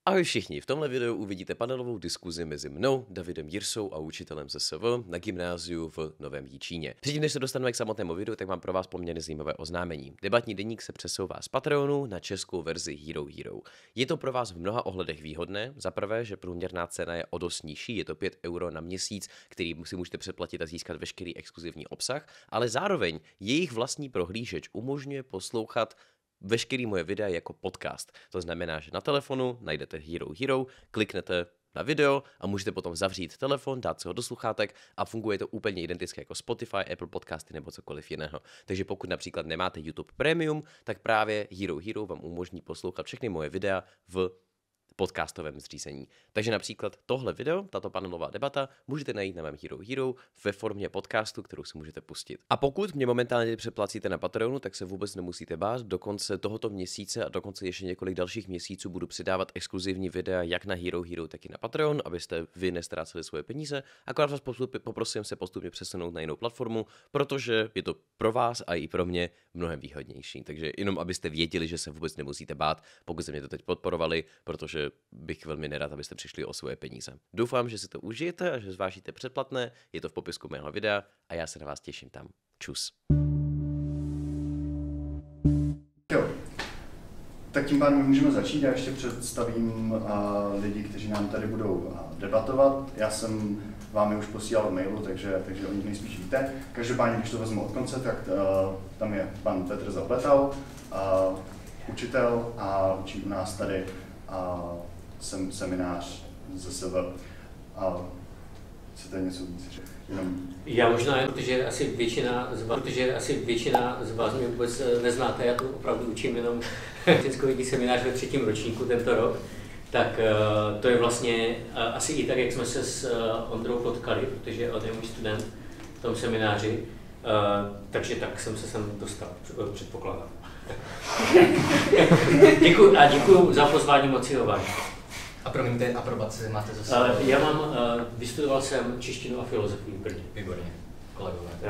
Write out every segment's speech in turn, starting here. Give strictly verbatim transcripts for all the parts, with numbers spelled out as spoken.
Ahoj všichni, v tomhle videu uvidíte panelovou diskuzi mezi mnou, Davidem Jirsou a učitelem ze S V na gymnáziu v Novém Jičíně. Předtím, než se dostaneme k samotnému videu, tak mám pro vás poměrně zajímavé oznámení. Debatní deník se přesouvá z Patreonu na českou verzi Hero Hero. Je to pro vás v mnoha ohledech výhodné. Za prvé, že průměrná cena je o dost nižší, je to pět euro na měsíc, který si můžete předplatit a získat veškerý exkluzivní obsah, ale zároveň jejich vlastní prohlížeč umožňuje poslouchat veškerý moje videa jako podcast. To znamená, že na telefonu najdete Hero Hero, kliknete na video a můžete potom zavřít telefon, dát si ho do sluchátek a funguje to úplně identicky jako Spotify, Apple Podcasty nebo cokoliv jiného. Takže pokud například nemáte YouTube Premium, tak právě Hero Hero vám umožní poslouchat všechny moje videa v podcastovém zřízení. Takže například tohle video, tato panelová debata, můžete najít na mém Hero Hero ve formě podcastu, kterou si můžete pustit. A pokud mě momentálně předplacíte na Patreonu, tak se vůbec nemusíte bát. Do konce tohoto měsíce a dokonce ještě několik dalších měsíců budu přidávat exkluzivní videa jak na Hero Hero, tak i na Patreon, abyste vy nestráceli svoje peníze. Akorát vás poprosím se postupně přesunout na jinou platformu, protože je to pro vás a i pro mě mnohem výhodnější. Takže jenom abyste věděli, že se vůbec nemusíte bát, pokud jste mě to teď podporovali, protože bych velmi nerad, abyste přišli o svoje peníze. Doufám, že si to užijete a že zvážíte předplatné, je to v popisku mého videa a já se na vás těším tam. Čus. Jo, tak tím pádem můžeme začít. Já ještě představím uh, lidi, kteří nám tady budou uh, debatovat. Já jsem vám je už posílal mailu, takže, takže o nich nejspíš víte. Každopádně, když to vezmu od konce, tak uh, tam je pan Petr Zapletal, uh, učitel a učí u nás tady uh, sem, seminář ze S V. A chcete něco víc? Jenom... Já možná, protože asi většina z vás, protože asi většina z vás mě vůbec neznáte, já to opravdu učím jenom technický seminář ve třetím ročníku tento rok, tak uh, to je vlastně uh, asi i tak, jak jsme se s uh, Ondrou potkali, protože on je můj student v tom semináři, uh, takže tak jsem se sem dostal, předpokládám. Děkuji a děkuji za pozvání motivování. A promiňte, aprobaci máte zase? Uh, já mám, uh, vystudoval jsem češtinu a filozofii v Brně. Výborně, kolegové. Jo.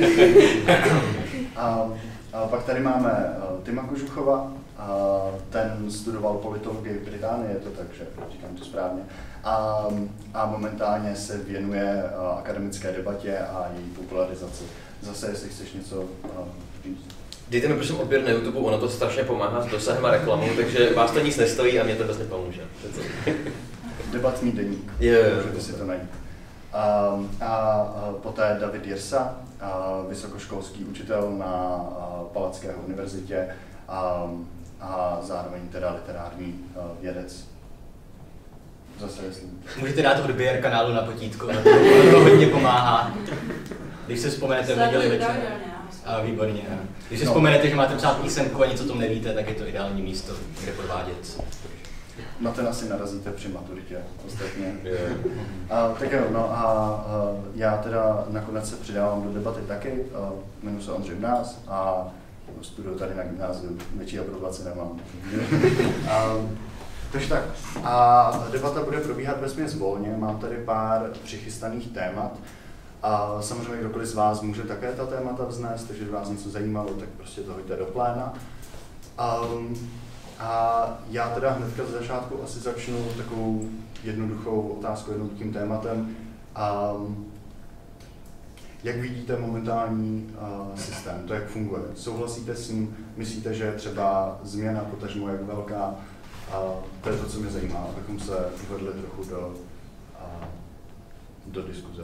a, a pak tady máme uh, Tima Kožuchova, uh, ten studoval politologii v Británii, je to tak, že říkám to správně, a, a momentálně se věnuje uh, akademické debatě a její popularizaci. Zase, jestli chceš něco uh, říct. Dejte mi prosím odběr na YouTube, ono to strašně pomáhá s dosahem a reklamou, takže vás to nic nestojí a mě to vlastně pomůže. Debatní deník, yeah, můžete si to najít. A, a poté David Jirsa, a vysokoškolský učitel na Palackého univerzitě a, a zároveň teda literární vědec. Zase jestli... Můžete dát odběr kanálu na potítku, to hodně pomáhá. Když se vzpomenete v neděli večer. A výborně. Když si no. vzpomenete, že máte psát písemku a nic o tom nevíte, tak je to ideální místo, kde podvádět. Na ten asi narazíte při maturitě ostatně. Yeah. A, tak jo, no a, a já teda nakonec se přidávám do debaty taky. A, jmenuji se Ondřej Mnáz a studuju tady na gymnáziu, větší aprobaci nemám. a, takže tak. A debata bude probíhat vesměs volně, mám tady pár přichystaných témat. A samozřejmě kdokoliv z vás může také ta témata vznést, takže když vás něco zajímalo, tak prostě to hoďte do pléna. Um, a já teda hnedka z začátku asi začnu takovou jednoduchou otázkou, jednoduchým tématem. Um, jak vidíte momentální uh, systém, to jak funguje? Souhlasíte s ním? Myslíte, že třeba změna, potažmo jak velká? Uh, to je to, co mě zajímá, abychom se uvedli trochu do, uh, do diskuze.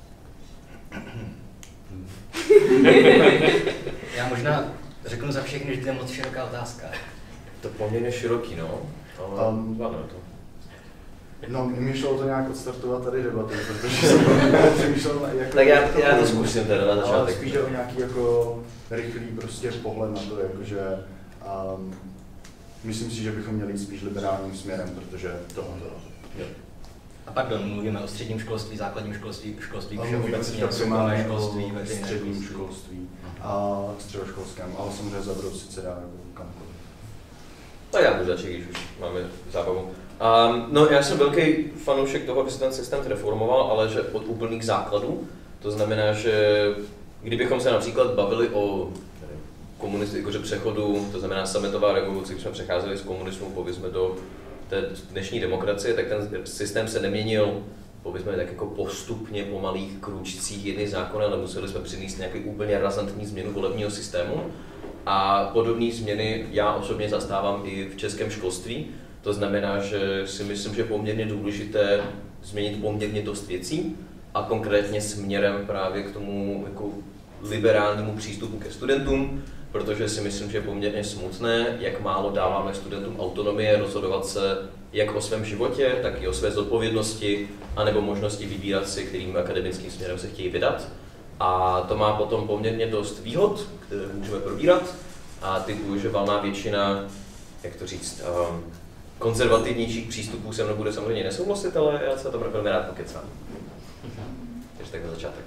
Já možná řeknu za všechny, že to je moc široká otázka. To poměrně široký, no. Ale um, to. No, mě šlo to nějak odstartovat tady debatu, protože jsem přemýšlel jako... Tak já, já to zkusím teda na začátek. Ale spíš jde o nějaký jako rychlý prostě pohled na to, jakože... Um, myslím si, že bychom měli jít spíš liberálním směrem, protože tohle to... A pardon, mluvíme o středním školství, základním školství, školství všeobecně, soukromé školství, veřejné středním školství a středoškolském, ale samozřejmě Zabrou si dá jako kamkoliv. Tak já můžu začít, když už máme zábavu. Um, no, já jsem velký fanoušek toho, aby se ten systém reformoval, ale že od úplných základů. To znamená, že kdybychom se například bavili o komunistickém přechodu, to znamená sametová revoluce, když jsme přecházeli z komunismu, povězme do té dnešní demokracie, tak ten systém se neměnil povězme tak jako postupně po malých krůčcích jedny zákony, ale museli jsme přinést nějaký úplně razantní změnu volebního systému. A podobné změny já osobně zastávám i v českém školství. To znamená, že si myslím, že je poměrně důležité změnit poměrně dost věcí a konkrétně směrem právě k tomu jako liberálnímu přístupu ke studentům, protože si myslím, že je poměrně smutné, jak málo dáváme studentům autonomie rozhodovat se jak o svém životě, tak i o své zodpovědnosti, anebo možnosti vybírat si, kterým akademickým směrem se chtějí vydat. A to má potom poměrně dost výhod, které můžeme probírat. A typuji, že valná většina, jak to říct, um, konzervativnějších přístupů se mnou bude samozřejmě nesouhlasit, ale já se to velmi rád pokecám. Takže tak na začátek.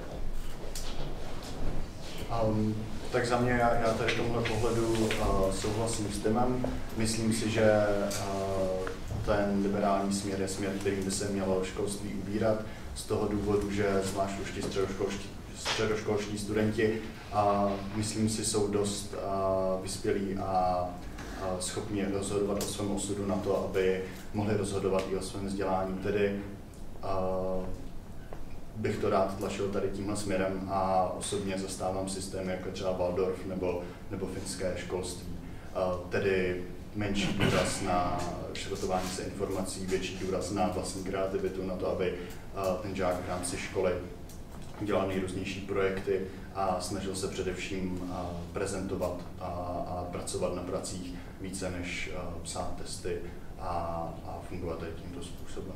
Um, tak za mě, já, já tady v tomhle pohledu uh, souhlasím s Timem. Myslím si, že uh, ten liberální směr je směr, kterým by se mělo školství ubírat, z toho důvodu, že zvlášť už ti středoškolští, středoškolští studenti uh, myslím si, jsou dost uh, vyspělí a uh, schopni rozhodovat o svém osudu na to, aby mohli rozhodovat i o svém vzdělání. Tedy uh, bych to rád tlačil tady tímhle směrem a osobně zastávám systém jako třeba Waldorf nebo, nebo finské školství. Uh, tedy menší důraz na šrotování se informací, větší důraz na vlastní kreativitu, na to, aby uh, ten žák v rámci školy dělal nejrůznější projekty a snažil se především uh, prezentovat a, a pracovat na pracích více než uh, psát testy a, a fungovat tady tímto způsobem.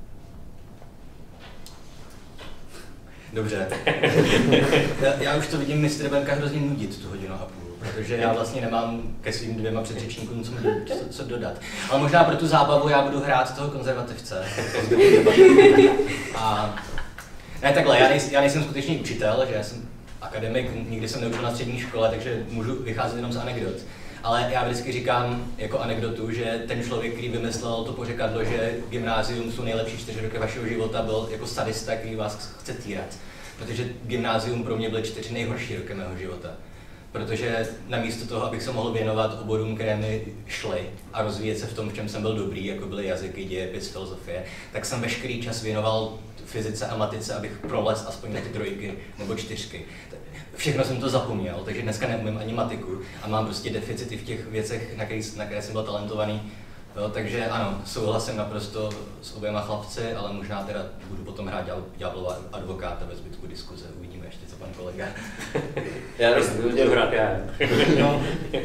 Dobře. já, já už to vidím mistr Benka hrozně nudit tu hodinu a půl, protože já vlastně nemám ke svým dvěma předřečníkům co, co, co dodat. Ale možná pro tu zábavu já budu hrát toho konzervativce. A ne takhle, já, nejsem, já nejsem skutečný učitel, že já jsem akademik, nikdy jsem neučil na střední škole, takže můžu vycházet jenom z anekdot. Ale já vždycky říkám jako anekdotu, že ten člověk, který vymyslel to pořekadlo, že gymnázium jsou nejlepší čtyři roky vašeho života, byl jako sadista, který vás chce týrat. Protože gymnázium pro mě byly čtyři nejhorší roky mého života. Protože namísto toho, abych se mohl věnovat oborům, které mi šly a rozvíjet se v tom, v čem jsem byl dobrý, jako byly jazyky, dějepis, filozofie, tak jsem veškerý čas věnoval fyzice a matice, abych prolez aspoň na ty trojky nebo čtyřky. Všechno jsem to zapomněl, takže dneska neumím ani matiku a mám prostě deficity v těch věcech, na které, na které jsem byl talentovaný. Jo, takže ano, souhlasím naprosto s oběma chlapci, ale možná teda budu potom hrát ďáblova advokáta ve zbytku diskuze. Uvidíme ještě, co pan kolega. Já budu hrát já. No.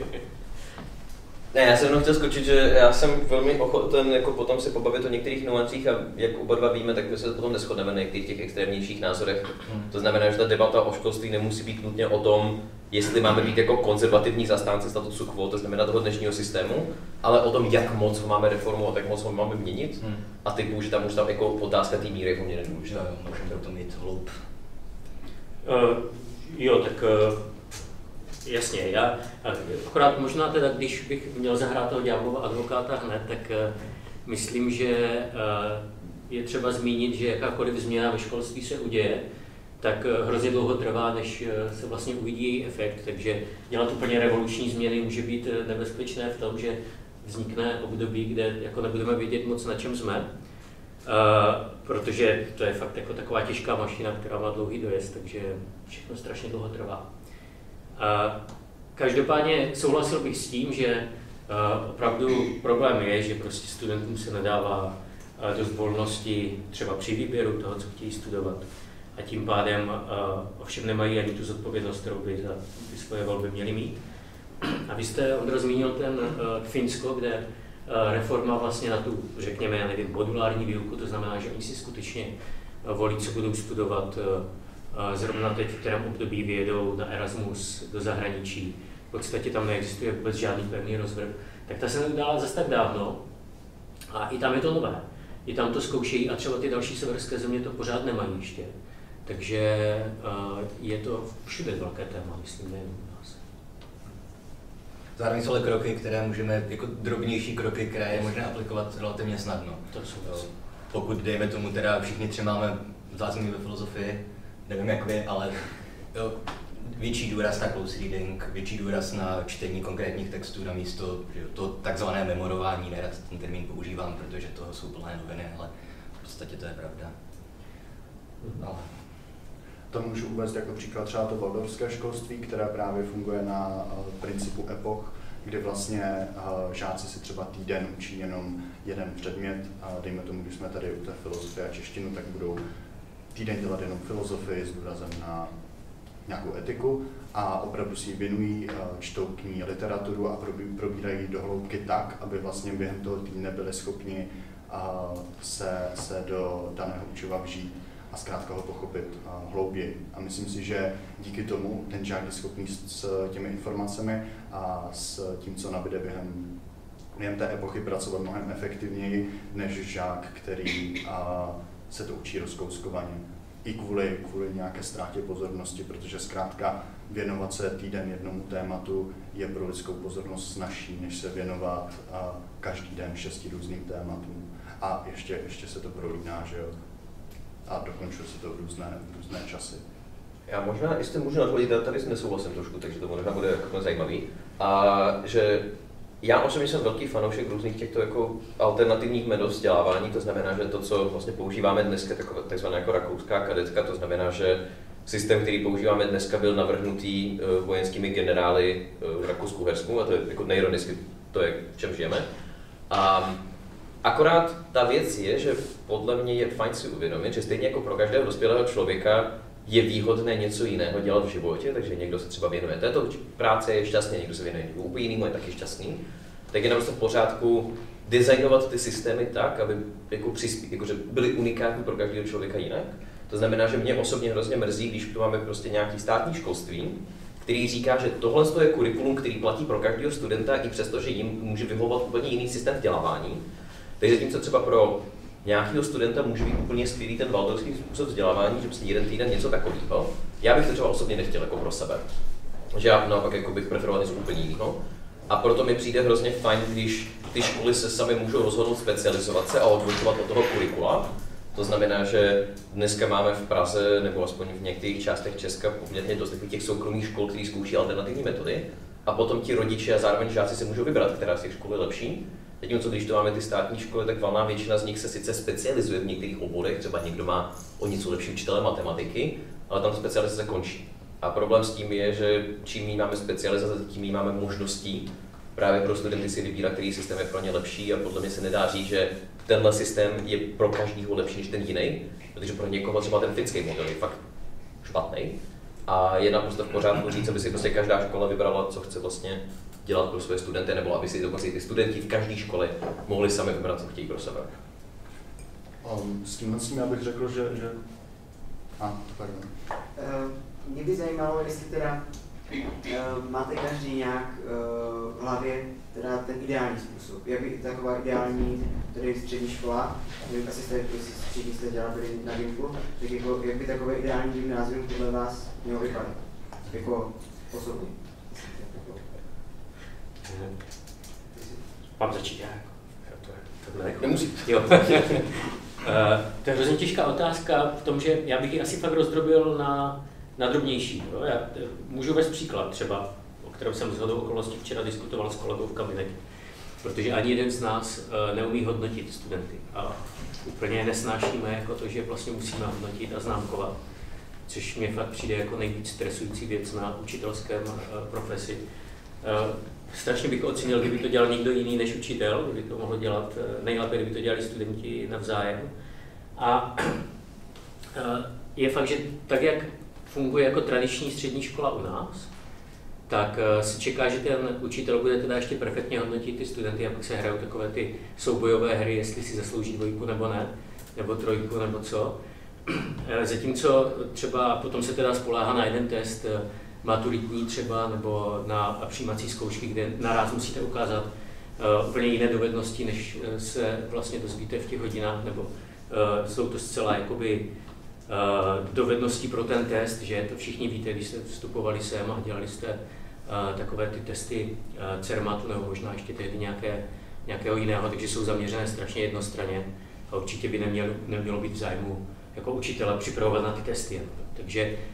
Ne, já jsem jenom chtěl skočit, že já jsem velmi ochoten jako potom se pobavit o některých nuancích a jak oba dva víme, tak my se potom neshodneme na některých těch extrémnějších názorech. Hmm. To znamená, že ta debata o školství nemusí být nutně o tom, jestli máme být jako konzervativní zastánci statusu quo, to znamená toho dnešního systému, ale o tom, jak moc ho máme reformovat, jak moc ho máme měnit. Hmm. A typu, že tam už tam jako otázka té míry je poměrně důležitá. Jo, můžeme to mít hloub. Uh, jo, tak uh... Jasně, já akorát možná teda, když bych měl zahrát toho ďáblova advokáta hned, tak uh, myslím, že uh, je třeba zmínit, že jakákoliv změna ve školství se uděje, tak uh, hrozně dlouho trvá, než uh, se vlastně uvidí její efekt, takže dělat úplně revoluční změny může být uh, nebezpečné v tom, že vznikne období, kde jako nebudeme vědět moc, na čem jsme, uh, protože to je fakt jako taková těžká mašina, která má dlouhý dojezd, takže všechno strašně dlouho trvá. Uh, každopádně souhlasil bych s tím, že uh, opravdu problém je, že prostě studentům se nedává uh, dost volnosti třeba při výběru toho, co chtějí studovat. A tím pádem uh, ovšem nemají ani tu zodpovědnost, kterou by za ty svoje volby měli mít. A vy jste, Ondro, zmínil ten uh, Finsko, kde uh, reforma vlastně na tu, řekněme, já nevím, modulární výuku, to znamená, že oni si skutečně uh, volí, co budou studovat. Uh, Zrovna teď, v kterém období vyjedou na Erasmus do zahraničí, v podstatě tam neexistuje vůbec žádný pevný rozvrh, tak ta se neudála zase tak dávno a i tam je to nové. I tam to zkoušejí a třeba ty další severské země to pořád nemají ještě. Takže je to všude velké téma, myslím, nejen u nás. Zároveň jsou ale kroky, které můžeme, jako drobnější kroky, které je možné aplikovat relativně snadno. To jsou Pokud, dejme tomu, teda všichni tři máme zázemí ve filozofii, nevím jak vy, ale jo, větší důraz na close reading, větší důraz na čtení konkrétních textů na místo, že to takzvané memorování, nerad ten termín používám, protože toho jsou plné noviny, ale v podstatě to je pravda. Ale... To můžu uvést jako příklad třeba to waldorfské školství, které právě funguje na principu epoch, kdy vlastně žáci si třeba týden učí jenom jeden předmět, a dejme tomu, když jsme tady u té filozofie a češtinu, tak budou týden dělat jenom filozofii s důrazem na nějakou etiku a opravdu si ji věnují, čtou k ní literaturu a probírají dohloubky tak, aby vlastně během toho týdne byli schopni se, se do daného učiva vžít a zkrátka ho pochopit hlouběji. A myslím si, že díky tomu ten žák je schopný s těmi informacemi a s tím, co nabíde během, během té epochy, pracovat mnohem efektivněji než žák, který a, se to učí rozkouskovaně. I kvůli, kvůli nějaké ztrátě pozornosti, protože zkrátka věnovat se týden jednomu tématu je pro lidskou pozornost snazší, než se věnovat a, každý den šesti různým tématům. A ještě, ještě se to prolíná, že jo? A dokončuje se to v různé, v různé časy. Já možná, jestli můžu nadhodit, tady nesouhlasím trošku, takže to možná bude jako zajímavý. A že já osobně jsem velký fanoušek různých těchto jako alternativních metod vzdělávání, to znamená, že to, co vlastně používáme dneska, takzvaná jako rakouská kadetka, to znamená, že systém, který používáme dneska, byl navrhnutý uh, vojenskými generály uh, v Rakousku-Uhersku, a to je jako nejironicky, to je, v čem žijeme. A akorát ta věc je, že podle mě je fajn si uvědomit, že stejně jako pro každého dospělého člověka je výhodné něco jiného dělat v životě, takže někdo se třeba věnuje této práce, je šťastný, někdo se věnuje úplně jinému, je taky šťastný, tak je naprosto v pořádku designovat ty systémy tak, aby jako přispí, jakože byly unikátní pro každého člověka jinak. To znamená, že mě osobně hrozně mrzí, když tu máme prostě nějaký státní školství, který říká, že tohle je kurikulum, který platí pro každého studenta, i přesto, že jim může vyhovovat úplně jiný systém vzdělávání. Takže zatímco třeba pro nějakého studenta může být úplně skvělý ten waldorfský způsob vzdělávání, že prostě jeden týden něco takového. Já bych to třeba osobně nechtěl jako pro sebe. Že já naopak jako bych preferoval něco úplně jiného. A proto mi přijde hrozně fajn, když ty školy se sami můžou rozhodnout specializovat se a odlučovat od toho kurikula. To znamená, že dneska máme v Praze, nebo aspoň v některých částech Česka, poměrně dost těch soukromých škol, které zkouší alternativní metody. A potom ti rodiče a zároveň žáci si můžou vybrat, která z těch škol je lepší. Zatímco když to máme ty státní školy, tak valná většina z nich se sice specializuje v některých oborech, třeba někdo má o něco lepší učitele matematiky, ale tam specializace končí. A problém s tím je, že čím méně máme specializace, tím méně máme možností právě pro studenty si vybírat, který systém je pro ně lepší, a podle mě se nedá říct, že tenhle systém je pro každého lepší než ten jiný, protože pro někoho třeba ten finský model je fakt špatný. A je naprosto v pořádku říct, aby si prostě každá škola vybrala, co chce vlastně dělat pro své studenty, nebo aby si dokonce ty studenti v každé škole mohli sami vybrat, co chtějí pro sebe. Um, s tímhle s tím já bych řekl, že... že... A, pardon. Uh, mě by zajímalo, jestli teda uh, máte každý nějak uh, v hlavě teda ten ideální způsob. Jak by taková ideální, tedy střední škola, nevím, asi jste, jestli všichni jste dělali na výuku, tak jako, jak by takové ideální gymnázium podle vás mělo vypadat? Jako osobně. Mám začít já? To je, tohle jako... Nemusí. Jo. To je hrozně těžká otázka v tom, že já bych ji asi fakt rozdrobil na, na drobnější. Jo? Já můžu vést příklad třeba, o kterém jsem shodou okolností včera diskutoval s kolegou v kabinetě. Protože ani jeden z nás neumí hodnotit studenty. A úplně nesnášíme jako to, že vlastně musíme hodnotit a známkovat. Což mě fakt přijde jako nejvíc stresující věc na učitelském profesi. Strašně bych ocenil, kdyby to dělal někdo jiný než učitel, kdyby to mohlo dělat nejlépe, kdyby to dělali studenti navzájem. A je fakt, že tak, jak funguje jako tradiční střední škola u nás, tak se čeká, že ten učitel bude teda ještě perfektně hodnotit ty studenty, a pak se hrajou takové ty soubojové hry, jestli si zaslouží dvojku nebo ne, nebo trojku nebo co. Zatímco třeba potom se teda spoléhá na jeden test, maturitní třeba, nebo na přijímací zkoušky, kde naraz musíte ukázat uh, úplně jiné dovednosti, než se vlastně dozvíte v těch hodinách, nebo uh, jsou to zcela jakoby uh, dovednosti pro ten test, že to všichni víte, když jste vstupovali sem a dělali jste uh, takové ty testy uh, Cermatu, nebo možná ještě tehdy nějaké, nějakého jiného, takže jsou zaměřené strašně jednostranně a určitě by nemělo, nemělo být v zájmu jako učitele připravovat na ty testy. Takže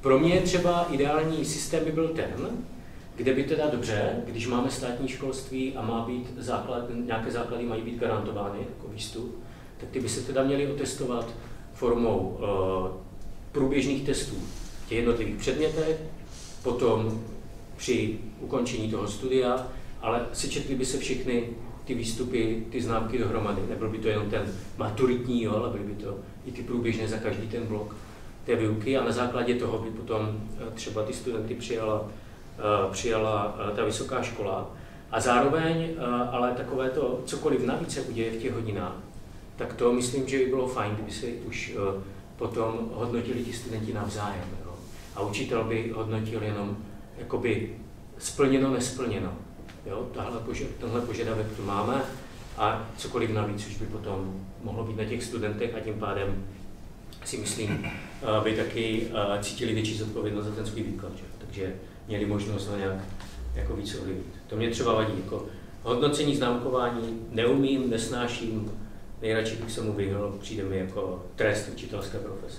Pro mě třeba ideální systém by byl ten, kde by teda dobře, když máme státní školství a má být základ, nějaké základy mají být garantovány jako výstup, tak ty by se teda měly otestovat formou uh, průběžných testů v těch jednotlivých předmětech, potom při ukončení toho studia, ale sečetly by se všechny ty výstupy, ty známky dohromady. Nebyl by to jenom ten maturitní, jo, ale byly by to i ty průběžné za každý ten blok té výuky a na základě toho by potom třeba ty studenty přijala, uh, přijala uh, ta vysoká škola. A zároveň, uh, ale takové to cokoliv navíc se uděje v těch hodinách, tak to myslím, že by bylo fajn, kdyby se už uh, potom hodnotili ti studenti navzájem. Jo. A učitel by hodnotil jenom jakoby splněno, nesplněno. Jo, tahle požad, tenhle požadavek tu máme a cokoliv navíc už by potom mohlo být na těch studentech a tím pádem si myslím, by taky cítili větší zodpovědnost za ten svůj výklad. Že? Takže měli možnost ho nějak jako víc ovlivnit. To mě třeba vadí. Jako hodnocení, známkování neumím, nesnáším, nejradši bych se mu vyhnul, přijde mi jako trest učitelské profese.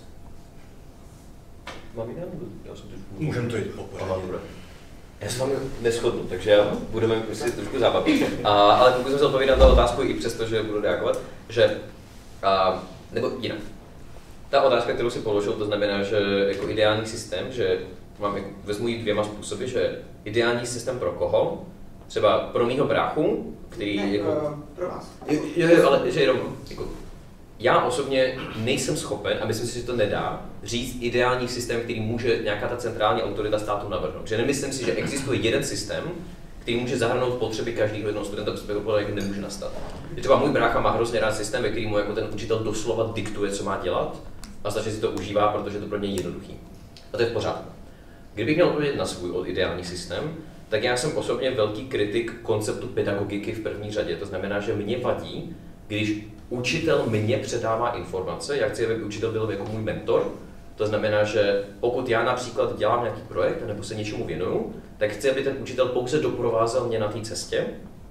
Mám jiné? Já jsem Můžeme to jít po pořadě. Já s vámi neshodnu, takže já budeme si trošku zábavit. A, ale pokud jsem se odpověděl na tu otázku, i přesto, že budu reagovat, že, a, nebo jinak. Ta otázka, kterou si položil, to znamená, že jako ideální systém, že mám, jako, vezmu ji dvěma způsoby, že ideální systém pro koho? Třeba pro mýho bráchu, který ne, jako... pro vás. Jo, jo, ale že jenom, jako, já osobně nejsem schopen, a myslím si, že to nedá, říct ideální systém, který může nějaká ta centrální autorita státu navrhnout. Že nemyslím si, že existuje jeden systém, který může zahrnout potřeby každého jednoho studenta, protože jak nemůže nastat. Je třeba můj brácha má hrozně rád systém, ve kterém mu jako ten učitel doslova diktuje, co má dělat, a snaží si to užívá, protože to pro něj je jednoduchý. A to je v pořádku. Kdybych měl odpovědět na svůj ideální systém, tak já jsem osobně velký kritik konceptu pedagogiky v první řadě. To znamená, že mě vadí, když učitel mě předává informace, já chci, aby učitel byl jako můj mentor. To znamená, že pokud já například dělám nějaký projekt nebo se něčemu věnuju, tak chci, aby ten učitel pouze doprovázel mě na té cestě.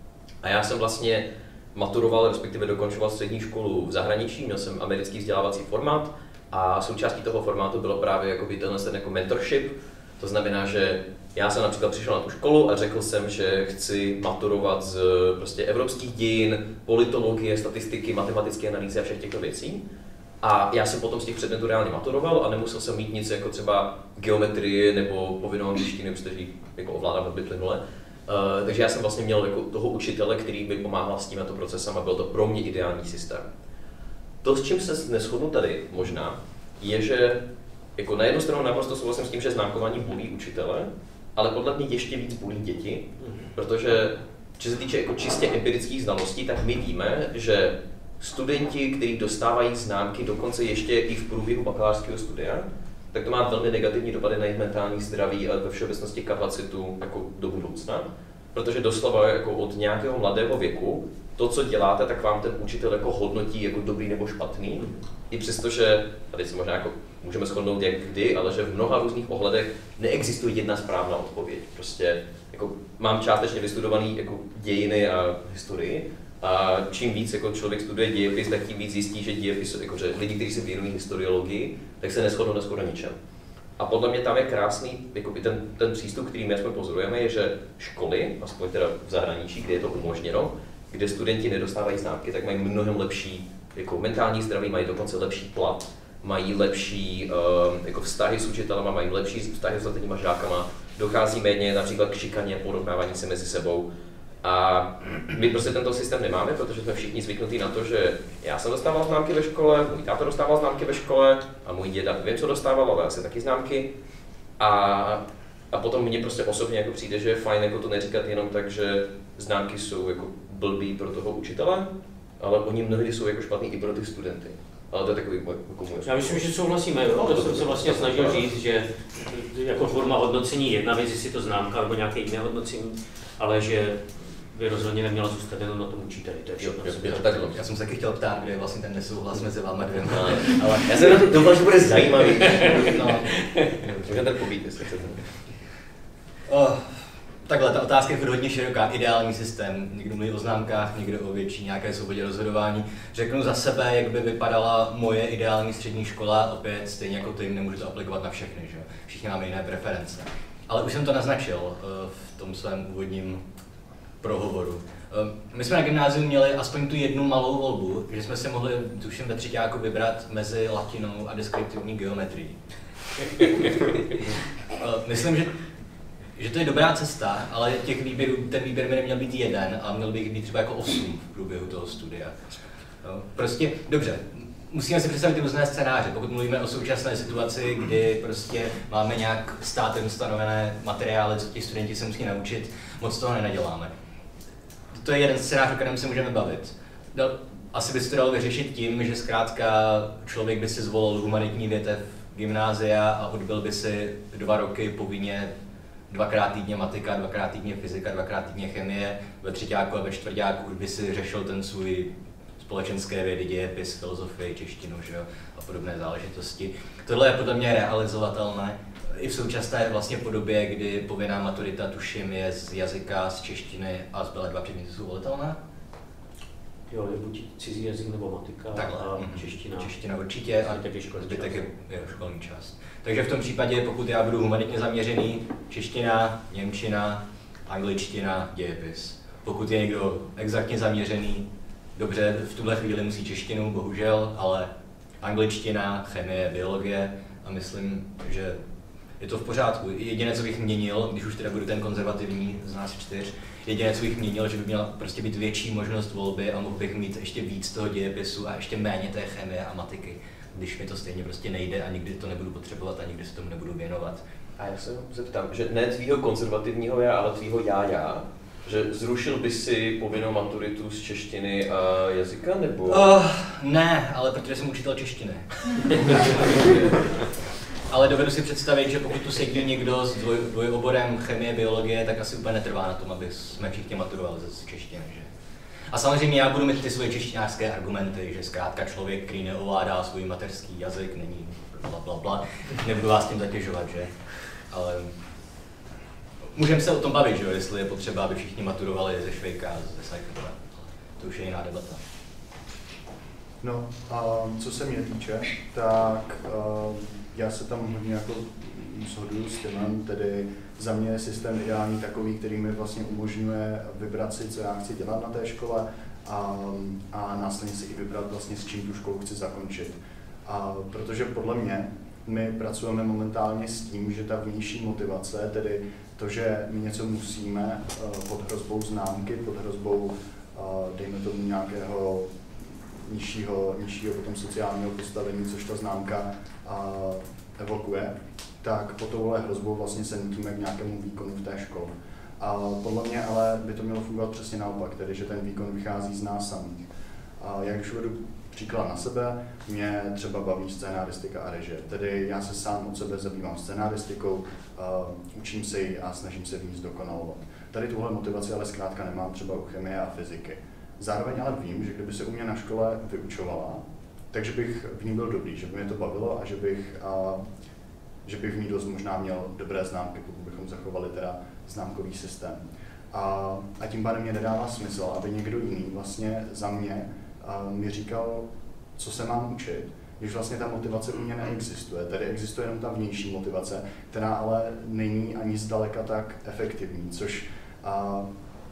A já jsem vlastně maturoval, respektive dokončoval střední školu v zahraničí, měl jsem americký vzdělávací formát a součástí toho formátu bylo právě jakoby tenhle ten jako mentorship. To znamená, že já jsem například přišel na tu školu a řekl jsem, že chci maturovat z prostě evropských dějin, politologie, statistiky, matematické analýzy a všech těchto věcí. A já jsem potom z těch předmětů reálně maturoval a nemusel jsem mít nic jako třeba geometrie nebo povinnou angličtinu, protože ji jako ovládám velmi plynule. Uh, takže já jsem vlastně měl jako toho učitele, který mi pomáhal s tímto procesem a byl to pro mě ideální systém. To, s čím se neshodnu tady možná, je, že jako na jednu stranu naprosto souhlasím s tím, že známkování bulí učitele, ale podle mě ještě víc bulí děti, protože co se týče jako čistě empirických znalostí, tak my víme, že studenti, kteří dostávají známky dokonce ještě i v průběhu bakalářského studia, tak to má velmi negativní dopady na jejich mentální zdraví a ve všeobecnosti kapacitu jako do budoucna, protože doslova jako od nějakého mladého věku to, co děláte, tak vám ten učitel jako hodnotí jako dobrý nebo špatný, i přesto, že tady si možná jako můžeme shodnout jak kdy, ale že v mnoha různých ohledech neexistuje jedna správná odpověď. Prostě jako mám částečně vystudovaný jako dějiny a historii a čím víc jako člověk studuje dějepis, tak tím víc zjistí, že dějepis, jako že lidi, kteří se věnují historiologii, tak se neshodnou na skoro ničem. A podle mě tam je krásný, jako ten, ten přístup, který my aspoň pozorujeme, je, že školy, aspoň teda v zahraničí, kde je to umožněno, kde studenti nedostávají známky, tak mají mnohem lepší jako mentální zdraví, mají dokonce lepší plat, mají lepší um, jako vztahy s učitelema, mají lepší vztahy s ostatníma žákama, dochází méně například k šikaně, porovnávání se mezi sebou. A my prostě tento systém nemáme, protože jsme všichni zvyknutí na to, že já jsem dostával známky ve škole, můj táta dostával známky ve škole a můj děda nevím, co dostával, ale asi taky známky. A, a potom mně prostě osobně jako přijde, že je fajn jako to neříkat jenom tak, že známky jsou jako blbý pro toho učitele, ale oni mnohdy jsou jako špatný i pro ty studenty. Ale to je takový jako můj. Já myslím, že souhlasíme, jo? To jsem se vlastně snažil říct, že jako forma hodnocení je jedna věc, jestli to známka nebo nějaké jiné hodnocení, ale že by rozhodně neměla zůstat jenom na tom učiteli. To je všechno. Já jsem se taky chtěl ptát, kde je vlastně ten nesouhlas mezi vámi dvěma. No, ale já jsem na to doufal, že bude zajímavý. No. Můžete pobít, jestli chcete. Uh, Takhle, ta otázka je hodně široká, ideální systém. Někdo mluví o známkách, někdo o větší nějaké svobodě rozhodování. Řeknu za sebe, jak by vypadala moje ideální střední škola, opět stejně jako ty, nemůžu to aplikovat na všechny, že? Všichni máme jiné preference. Ale už jsem to naznačil v tom svém úvodním prohovoru. My jsme na gymnáziu měli aspoň tu jednu malou volbu, že jsme si mohli, tuším, ve třetíku vybrat mezi latinou a deskriptivní geometrií. Myslím, že, že to je dobrá cesta, ale těch výběrů, ten výběr by neměl být jeden a měl by jich být třeba jako osm v průběhu toho studia. Prostě, dobře, musíme si představit ty různé scénáře. Pokud mluvíme o současné situaci, kdy prostě máme nějak státem stanovené materiály, co ti studenti se musí naučit, moc toho nenaděláme. To je jeden scénář, o kterém se můžeme bavit. Asi by se to dalo vyřešit tím, že zkrátka člověk by si zvolil humanitní větev gymnázia a odbyl by si dva roky povinně dvakrát týdně matika, dvakrát týdně fyzika, dvakrát týdně chemie, ve třetíku a ve čtvrtíku už by si řešil ten svůj společenské vědy, dějepis, filozofii, češtinu, že jo, a podobné záležitosti. Tohle je podle mě realizovatelné i v současné vlastně podobě, kdy povinná maturita, tuším, je z jazyka, z češtiny a zbylé dva předměty jsou volitelné. Jo, je buď cizí jazyk nebo matika. Takhle. A čeština. Čeština určitě a zbytek je, je školní část. Takže v tom případě, pokud já budu humanitně zaměřený, čeština, němčina, angličtina, dějepis. Pokud je někdo exaktně zaměřený, dobře, v tuhle chvíli musí češtinu, bohužel, ale angličtina, chemie, biologie a myslím, že je to v pořádku. Jediné, co bych měnil, když už teda budu ten konzervativní z nás čtyř, jediné, co bych měnil, že by měla prostě být větší možnost volby a mohl bych mít ještě víc toho dějepisu a ještě méně té chemie a matiky, když mi to stejně prostě nejde a nikdy to nebudu potřebovat a nikdy se tomu nebudu věnovat. A já se zeptám, že ne tvýho konzervativního já, ale tvýho já já, že zrušil by si povinnou maturitu z češtiny a jazyka, nebo? Uh, ne, ale protože jsem učitel češtiny. Ale dovedu si představit, že pokud tu sedí někdo s dvoj, dvojoborem chemie, biologie, tak asi úplně netrvá na tom, aby jsme všichni maturovali z češtiny. Že? A samozřejmě já budu mít ty svoje češtinářské argumenty, že zkrátka člověk, který neovládá svůj mateřský jazyk, není bla bla bla, nebudu vás tím zatěžovat, že? Ale můžeme se o tom bavit, že? Jestli je potřeba, aby všichni maturovali ze Švejka a ze Sajkova. To už je jiná debata. No a co se mě týče, tak uh, já se tam hodně jako shoduju s tím, tedy za mě je systém ideální takový, který mi vlastně umožňuje vybrat si, co já chci dělat na té škole a, a následně si i vybrat vlastně, s čím tu školu chci zakončit. A protože podle mě my pracujeme momentálně s tím, že ta vnější motivace, tedy to, že my něco musíme pod hrozbou známky, pod hrozbou, dejme tomu, nějakého nižšího, nižšího potom sociálního postavení, což ta známka a, evokuje, tak po touhle hrozbou vlastně se nutíme k nějakému výkonu v té škole. A podle mě ale by to mělo fungovat přesně naopak, tedy že ten výkon vychází z nás samých. A jak když uvedu příklad na sebe, mě třeba baví scénaristika a režie, tedy já se sám od sebe zabývám scénaristikou, uh, učím se ji a snažím se v ní zdokonalovat. Tady tuhle motivaci ale zkrátka nemám třeba u chemie a fyziky. Zároveň ale vím, že kdyby se u mě na škole vyučovala, takže bych v ní byl dobrý, že by mě to bavilo a že bych, a, že bych v ní dost možná měl dobré známky, pokud bychom zachovali teda známkový systém. A, a tím pádem mě nedává smysl, aby někdo jiný vlastně za mě a, mi říkal, co se mám učit, když vlastně ta motivace u mě neexistuje. Tady existuje jenom ta vnější motivace, která ale není ani zdaleka tak efektivní, což a,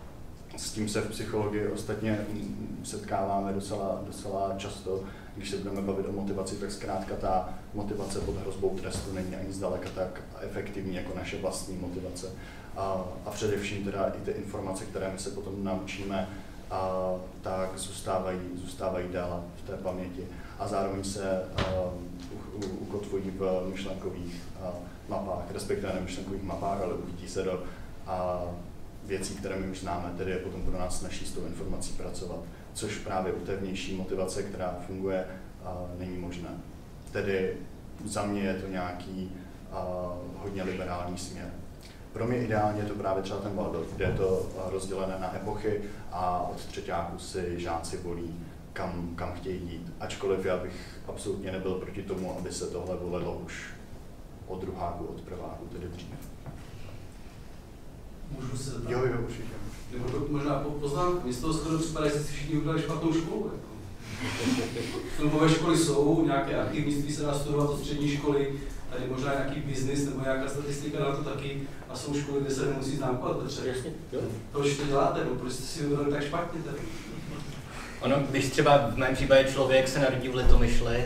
s tím se v psychologii ostatně setkáváme docela, docela často. Když se budeme bavit o motivaci, tak zkrátka ta motivace pod hrozbou trestu není ani zdaleka tak efektivní jako naše vlastní motivace. A, a především teda i ty informace, které my se potom naučíme, a, tak zůstávají, zůstávají dále v té paměti. A zároveň se uh, ukotvují v myšlenkových uh, mapách, respektive ne myšlenkových mapách, ale uchytí se do uh, věcí, které my už známe, tedy je potom pro nás snaží s tou informací pracovat, což právě u té vnější motivace, která funguje, není možné. Tedy za mě je to nějaký hodně liberální směr. Pro mě ideálně je to právě třeba ten Waldorf, kde je to rozdělené na epochy a od třetíku si žáci volí, kam, kam chtějí jít. Ačkoliv já bych absolutně nebyl proti tomu, aby se tohle volilo už od druháku, od prváku, tedy dřív. Můžu se zeptat? Jo, jo, určitě. Nebo to možná poznámka, mě z toho skoro připadá, že si všichni vybrali špatnou školu. Jako. Filmové školy jsou, nějaké archivnictví se dá studovat od střední školy, tady možná nějaký biznis nebo nějaká statistika na to taky, a jsou školy, kde se nemusí známkovat, Petře. Proč to děláte, no, proč jste si vybrali tak špatně tady? Ono, když třeba v mém případě člověk se narodí v Litomyšli.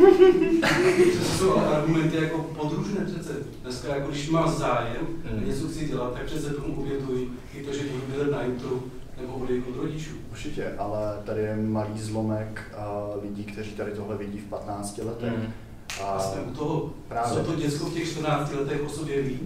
To jsou ale argumenty jako podružné přece. Dneska, jako když máš zájem hmm. a něco chci dělat, tak přece tomu obětuj i to, že budu bydlet na intru nebo odejít od rodičů. Určitě, ale tady je malý zlomek uh, lidí, kteří tady tohle vidí v patnácti letech. Hmm. A jsme u toho, právě. Co to děcko v těch čtrnácti letech o sobě ví?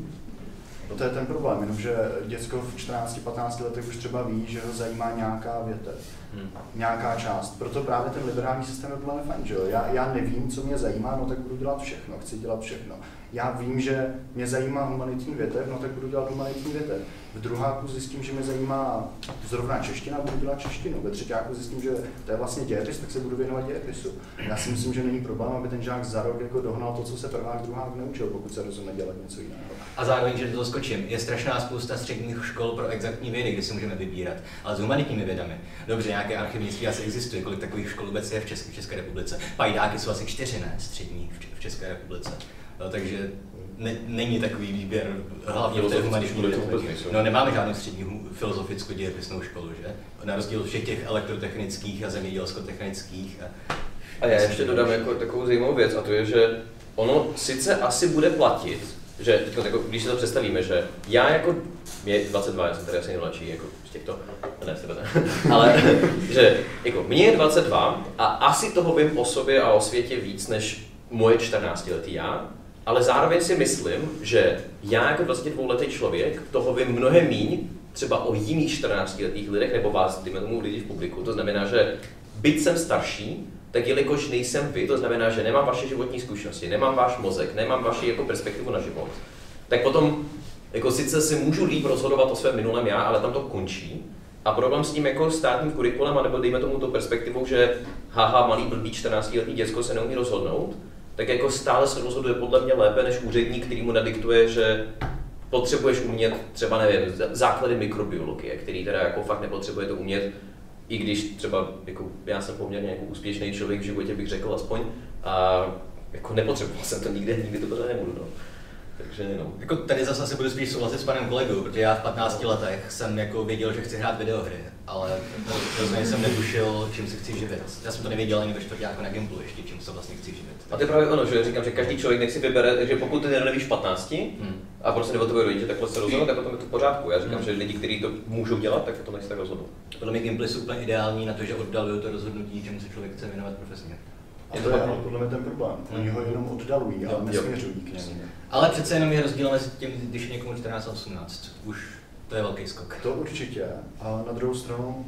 No to je ten problém, jenomže děcko v čtrnácti patnácti letech už třeba ví, že ho zajímá nějaká větev, hmm. nějaká část. Proto právě ten liberální systém je úplně fajn, že jo? Já, já nevím, co mě zajímá, no tak budu dělat všechno, chci dělat všechno. Já vím, že mě zajímá humanitní větev, no tak budu dělat humanitní větev. V druháku zjistím, že mě zajímá zrovna čeština, budu dělat češtinu. Ve třetíku zjistím, že to je vlastně dějepis, tak se budu věnovat dějepisu. Já si myslím, že není problém, aby ten žák za rok jako dohnal to, co se prvák, druhák neučil, pokud se rozhodne dělat něco jiného. A zároveň, že to skočím, je strašná spousta středních škol pro exaktní vědy, kde si můžeme vybírat, ale s humanitními vědami. Dobře, nějaké archivnictví asi existuje, kolik takových škol vůbec je v České, v České republice. Pajdáky jsou asi čtyři, ne, střední v České republice. No, takže ne, není takový výběr hlavně v té humanitní vědě. No, nemáme žádnou střední filozoficko-dějepisnou školu, že? Na rozdíl od všech těch elektrotechnických a zemědělsko-technických. A, a já ještě dodám jako takovou zajímavou věc, a to je, že ono sice asi bude platit, že teďko, jako, když si to představíme, že já jako, mě dvacet dva, já jsem tady asi nejmladší, jako z těchto, ne, z tebe ne, ale že jako mě je dvacet dva a asi toho vím o sobě a o světě víc než moje čtrnáctiletý já, ale zároveň si myslím, že já jako dvacetidvouletý člověk toho vím mnohem míň třeba o jiných čtrnáctiletých lidech nebo vás, dejme tomu lidi v publiku. To znamená, že byť jsem starší, tak jelikož nejsem vy, to znamená, že nemám vaše životní zkušenosti, nemám váš mozek, nemám vaši jako perspektivu na život, tak potom jako sice si můžu líp rozhodovat o svém minulém já, ale tam to končí. A problém s tím jako státním kurikulem, anebo dejme tomu tu perspektivou, že haha, malý blbý čtrnáctiletý děcko se neumí rozhodnout, tak jako stále se rozhoduje podle mě lépe než úředník, který mu nadiktuje, že potřebuješ umět třeba, nevím, základy mikrobiologie, který teda jako fakt nepotřebuje to umět, i když třeba jako já jsem poměrně jako úspěšný člověk v životě, bych řekl aspoň, a jako nepotřeboval jsem to nikdy, nikdy to pořád nebudu, no. Takže no. Jako tady zase asi budu spíš souhlasit s panem kolegou, protože já v patnácti letech jsem jako věděl, že chci hrát videohry, ale rozhodně jsem netušil, čím se chci živit. Já jsem to nevěděl ani ve čtvrťáku na Gimplu ještě, čím se vlastně chci živit. A to je právě ono, že říkám, že každý člověk nech si vybere, takže pokud ty nevíš v patnácti hmm. a prostě nebo tvoje rodiče takhle se rozhodnou, tak potom je to v pořádku. Já říkám, hmm. že lidi, kteří to můžou dělat, tak potom nech si tak rozhodnou. Podle mě Gimply jsou úplně ideální na to, že oddalují to rozhodnutí, čemu se člověk chce věnovat profesně. A to je ale podle mě ten problém. Oni ho jenom oddalují, ale nesměřují k němu. Ale přece jenom je rozdíl mezi tím, když je někomu čtrnáct a osmnáct. Už to je velký skok. To určitě. A na druhou stranu,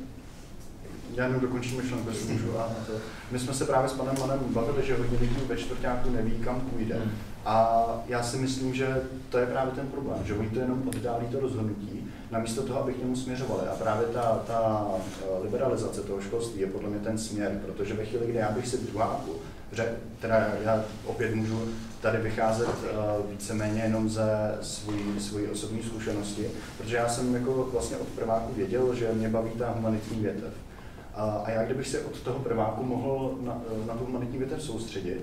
já jenom dokončím myšlenku, jestli můžu. A to. My jsme se právě s panem Manem bavili, že hodně lidí ve čtvrťáku neví, kam půjde. Hmm. A já si myslím, že to je právě ten problém, že oni to jenom oddálí to rozhodnutí, namísto toho, aby k němu směřovali. A právě ta, ta liberalizace toho školství je podle mě ten směr, protože ve chvíli, kdy já bych si v druháku, teda já opět můžu tady vycházet uh, víceméně jenom ze svojí, svojí osobní zkušenosti, protože já jsem jako vlastně od prváku věděl, že mě baví ta humanitní větev. Uh, a já kdybych se od toho prváku mohl na, na tu humanitní větev soustředit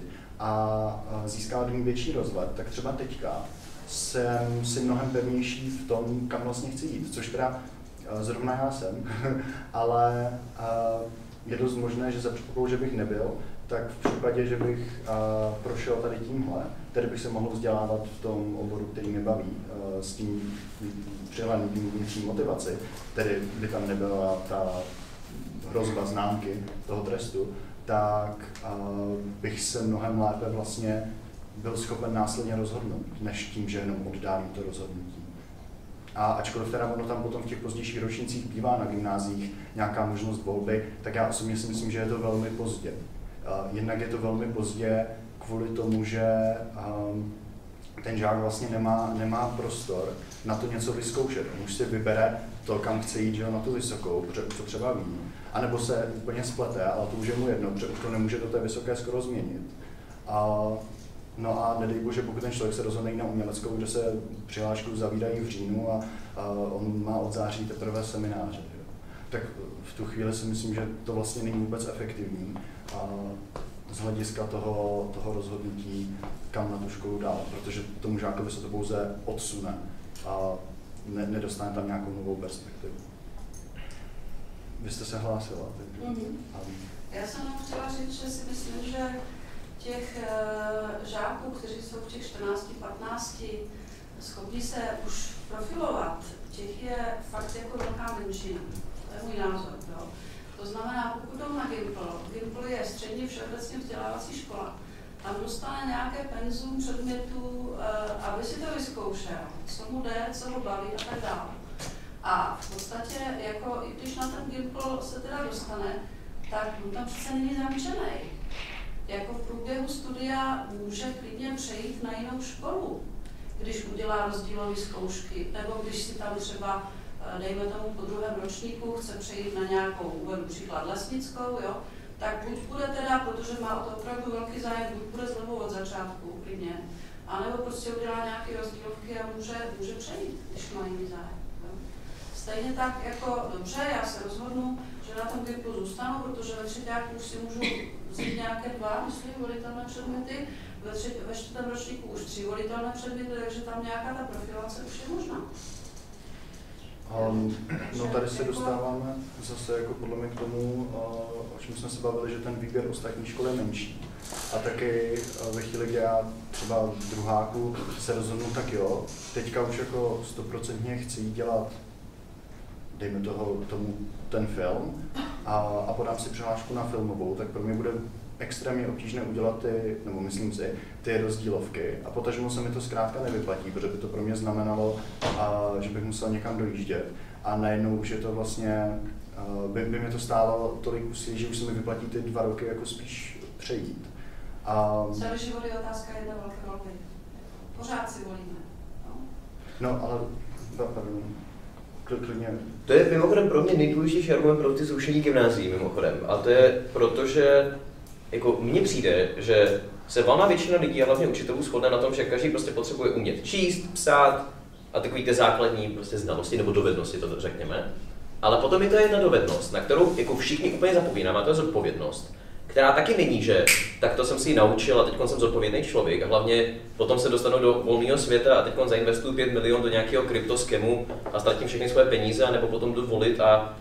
a uh, získat v ní větší rozhled, tak třeba teďka jsem si mnohem pevnější v tom, kam vlastně chci jít, což teda uh, zrovna já jsem, ale uh, je dost možné, že za předpokladu, že bych nebyl, tak v případě, že bych uh, prošel tady tímhle, tedy bych se mohl vzdělávat v tom oboru, který mě baví, uh, s tím přihlédnutím vnitřní motivaci, tedy by tam nebyla ta hrozba známky toho trestu, tak uh, bych se mnohem lépe vlastně byl schopen následně rozhodnout, než tím, že jenom oddálím to rozhodnutí. A ačkoliv teda ono tam potom v těch pozdějších ročnících bývá na gymnáziích nějaká možnost volby, tak já osobně si myslím, že je to velmi pozdě. Uh, jednak je to velmi pozdě kvůli tomu, že um, ten žák vlastně nemá, nemá prostor na to něco vyzkoušet. On už si vybere to, kam chce jít, že jo, na tu vysokou, protože už to třeba ví. A nebo se úplně splete, ale to už je mu jedno, protože už to nemůže do té vysoké skoro změnit. A No a nedej bože, pokud ten člověk se rozhodne jít na uměleckou, kde se přihlášku zavírají v říjnu a, a on má od září teprve semináře. Jo. Tak v tu chvíli si myslím, že to vlastně není vůbec efektivní a z hlediska toho, toho rozhodnutí, kam na tu školu dál, protože tomu žákovi se to pouze odsune a ne, nedostane tam nějakou novou perspektivu. Vy jste se hlásila. Takže... Mm-hmm. Já jsem vám chtěla říct, že si myslím, že těch uh, žáků, kteří jsou v těch čtrnácti patnácti schopni se už profilovat, těch je fakt jako velká menšina. To je můj názor. Jo. To znamená, pokud jdou na Gimpl, Gimpl je střední všeobecně vzdělávací škola, tam dostane nějaké penzum předmětů, uh, aby si to vyzkoušel, co mu jde, co ho baví a tak dále. A v podstatě, jako, i když na ten Gimpl se teda dostane, tak on tam přece není zamčený. Jako v průběhu studia může klidně přejít na jinou školu, když udělá rozdílové zkoušky, nebo když si tam třeba, dejme tomu po druhém ročníku, chce přejít na nějakou, uvedu příklad lesnickou, jo, tak buď bude teda, protože má o to opravdu velký zájem, buď bude znovu od začátku klidně, anebo prostě udělá nějaké rozdílovky a může, může přejít, když má jiný zájem. Jo. Stejně tak jako, dobře, já se rozhodnu, že na tom Gimplu zůstanu, protože ve třetíku už si můžu vzít nějaké dva, myslím, volitelné předměty, ve, třetí, ve čtvrtém ročníku už tři volitelné předměty, takže tam nějaká ta profilace už je možná. Um, no tady se dostáváme zase jako podle mě k tomu, uh, o čem jsme se bavili, že ten výběr ostatních škol je menší. A taky uh, ve chvíli, kdy já třeba v druháku se rozhodnu, tak jo, teďka už jako stoprocentně chci dělat, dejme toho, tomu ten film a, a podám si přihlášku na filmovou, tak pro mě bude extrémně obtížné udělat ty, nebo myslím si, ty rozdílovky a potažmo se mi to zkrátka nevyplatí, protože by to pro mě znamenalo, a, že bych musel někam dojíždět a najednou už je to vlastně, a, by, by mě to stálo tolik úsilí, že už se mi vyplatí ty dva roky jako spíš přejít. A, celý život je otázka jedné velké volby. Pořád si volíme. No, no ale, pardon. Klidně. To je mimochodem pro mě nejdůležitější argument pro ty zrušení gymnázií mimochodem. A to je proto, že jako mně přijde, že se valná většina lidí a hlavně učitelů shodne na tom, že každý prostě potřebuje umět číst, psát a takový ty základní prostě znalosti nebo dovednosti, to řekněme. Ale potom je to jedna dovednost, na kterou jako všichni úplně zapomínáme, a to je zodpovědnost, která taky není, že tak to jsem si ji naučil a teď jsem zodpovědný člověk a hlavně potom se dostanu do volného světa a teď zainvestuju pět milionů do nějakého kryptoskemu a ztratím všechny svoje peníze a nebo potom jdu volit a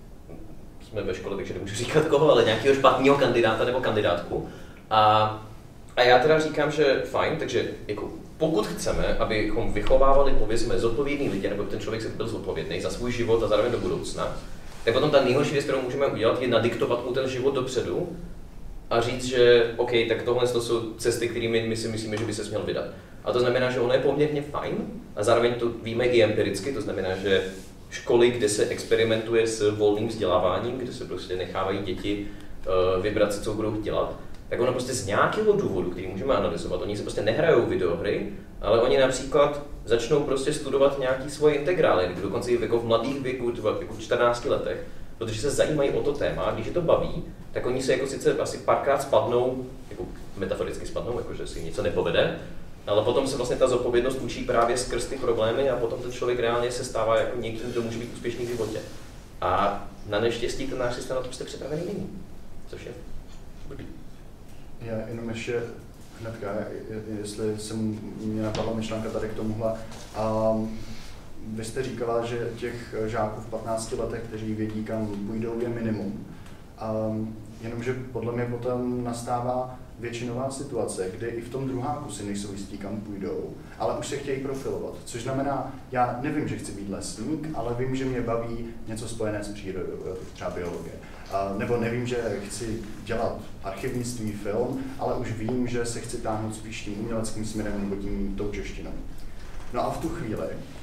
jsme ve škole, takže nemůžu říkat koho, ale nějakého špatného kandidáta nebo kandidátku. A, a já teda říkám, že fajn, takže jako pokud chceme, abychom vychovávali povězme zodpovědný lidi, nebo ten člověk se byl zodpovědný za svůj život a zároveň do budoucna, tak potom ta nejhorší věc, kterou můžeme udělat, je nadiktovat mu ten život dopředu a říct, že OK, tak tohle to jsou cesty, kterými my si myslíme, že by se měl vydat. A to znamená, že ono je poměrně fajn a zároveň to víme i empiricky, to znamená, že školy, kde se experimentuje s volným vzděláváním, kde se prostě nechávají děti uh, vybrat si, co budou dělat, tak ono prostě z nějakého důvodu, který můžeme analyzovat, oni se prostě nehrajou videohry, ale oni například začnou prostě studovat nějaký svoje integrály, dokonce i jako v mladých věku, jako čtrnácti letech, protože se zajímají o to téma, když je to baví, tak oni se jako sice asi párkrát spadnou, jako metaforicky spadnou, jakože si něco nepovede, ale potom se vlastně ta zodpovědnost učí právě skrz ty problémy a potom ten člověk reálně se stává jako někým, kdo může být úspěšný v životě. A na neštěstí ten náš systém na to prostě připravený není, což je blbý. Já jenom ještě hnedka, jestli se mě napadla myšlenka tady k tomuhle. Um, vy jste říkala, že těch žáků v patnácti letech, kteří vědí, kam půjdou, je minimum. Um, jenomže podle mě potom nastává většinová situace, kde i v tom druháku si nejsou jistí, kam půjdou, ale už se chtějí profilovat. Což znamená, já nevím, že chci být lesník, ale vím, že mě baví něco spojené s přírodou, třeba biologie. Uh, nebo nevím, že chci dělat archivnictví, film, ale už vím, že se chci táhnout spíš tím uměleckým směrem nebo tím tou češtinou. No a v tu chvíli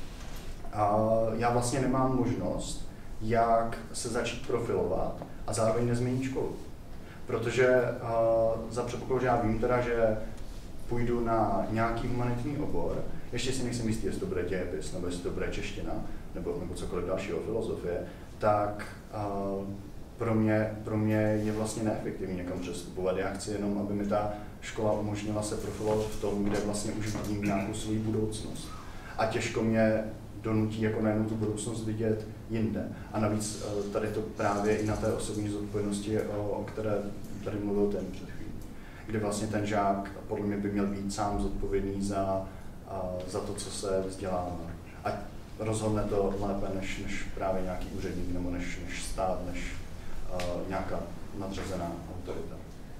uh, já vlastně nemám možnost, jak se začít profilovat a zároveň nezměnit školu. Protože uh, za předpokladu, že já vím teda, že půjdu na nějaký humanitní obor, ještě si nejsem jistý, jestli to bude dějepis, nebo jestli to bude čeština, nebo, nebo cokoliv dalšího, filozofie, tak uh, pro mě, pro mě je vlastně neefektivní někam přestupovat. Já chci jenom, aby mi ta škola umožnila se profilovat v tom, kde vlastně už vidím nějakou svou budoucnost. A těžko mě donutí jako najednou tu budoucnost vidět jinde. A navíc tady to právě i na té osobní zodpovědnosti, o, o které tady mluvil ten před chvílí. Kdy vlastně ten žák podle mě by měl být sám zodpovědný za, za to, co se vzdělává. A rozhodne to lépe než, než právě nějaký úředník nebo než, než stát, než uh, nějaká nadřazená autorita.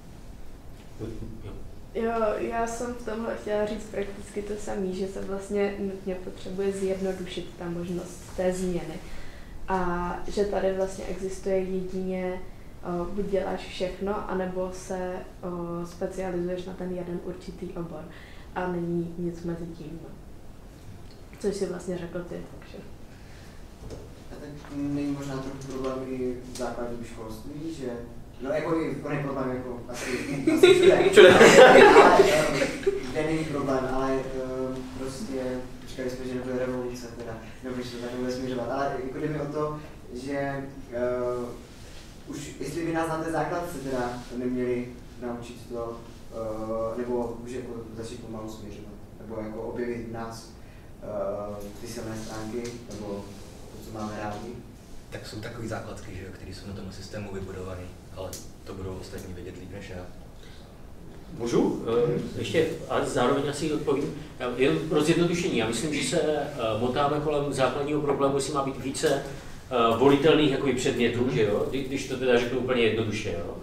Jo, já jsem v tomhle chtěla říct prakticky to samé, že se vlastně nutně potřebuje zjednodušit ta možnost té změny. A že tady vlastně existuje jedině, o, buď děláš všechno, anebo se o, specializuješ na ten jeden určitý obor. A není nic mezi tím. No. Což si vlastně řekl ty, takže. A tak není možná trochu problém i v základním školství, že no jako i oný problém jako asi, asi všude, všude. Ale kde není problém, ale uh, prostě říkali jsme, že nebude revoluce teda, nebo že to tak nebude směřovat, ale jako jde mi o to, že uh, už jestli by nás na té základce teda neměli naučit to, uh, nebo už jako začít pomalu směřovat, nebo jako objevit v nás uh, ty silné stránky, nebo to, co máme rádi. Tak jsou takový základky, že jo, které jsou na tom systému vybudované, ale to budou ostatní vědět líp než já. Můžu? Ještě a zároveň asi odpovím. Jen pro zjednodušení. Já myslím, že se motáme kolem základního problému, jestli má být více volitelných jakoby předmětů, že jo? Když to teda řeknu úplně jednoduše, jo?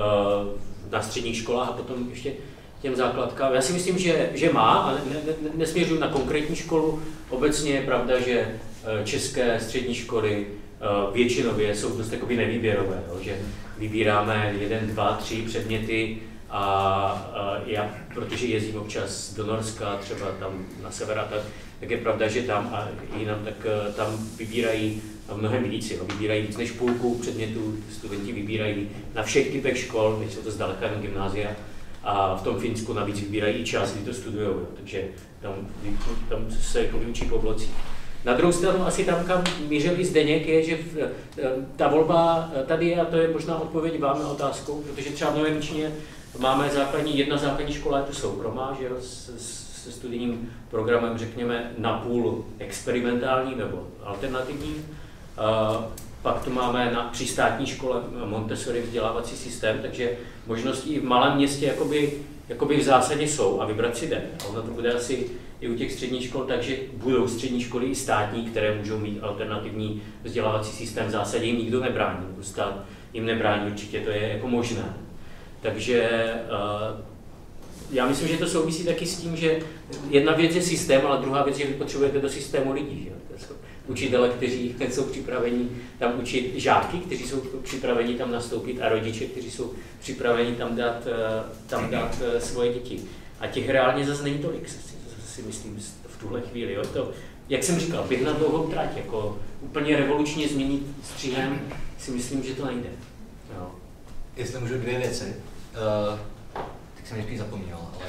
Na středních školách a potom ještě těm základkám. Já si myslím, že, že má, ale ne, ne, nesměřuji na konkrétní školu. Obecně je pravda, že české střední školy většinově jsou dost jakoby nevýběrové, jo? Že vybíráme jeden, dva, tři předměty a, a já, protože jezdím občas do Norska, třeba tam na sever, tak, tak je pravda, že tam a jinam, tak tam vybírají mnohem víc, jo? Vybírají víc než půlku předmětů, studenti vybírají na všech typech škol, teď jsou to zdaleka jen gymnázia, a v tom Finsku navíc vybírají i část, kdy to studují, jo? Takže tam, tam se jako vyučí po blocích. Na druhou stranu asi tam, kam mířil i Zdeněk, je, že ta volba tady je, a to je možná odpověď vám na otázku, protože třeba v Novém Jičíně máme základní, jedna základní škola, je to soukromá, že jo, se studijním programem, řekněme, napůl experimentální nebo alternativní. Pak tu máme na, při státní škole Montessori vzdělávací systém, takže možnosti i v malém městě jakoby, jakoby v zásadě jsou a vybrat si jde. A ono to bude asi i u těch středních škol, takže budou střední školy i státní, které můžou mít alternativní vzdělávací systém. V zásadě jim nikdo nebrání, nebo stát jim nebrání, určitě to je jako možné. Takže uh, já myslím, že to souvisí taky s tím, že jedna věc je systém, ale druhá věc je, že vy potřebujete do systému lidí. Že? To jsou učitele, kteří jsou připraveni tam učit žáky, kteří jsou připraveni tam nastoupit a rodiče, kteří jsou připraveni tam dát, tam dát svoje děti. A těch reálně zase není tolik, si myslím, v tuhle chvíli. Jo? To, jak jsem říkal, běh na dlouhou trať, jako úplně revolučně změnit střihem, si myslím, že to nejde. Jo. Jestli můžu dvě věci, uh, tak jsem nejspíš zapomněl, ale...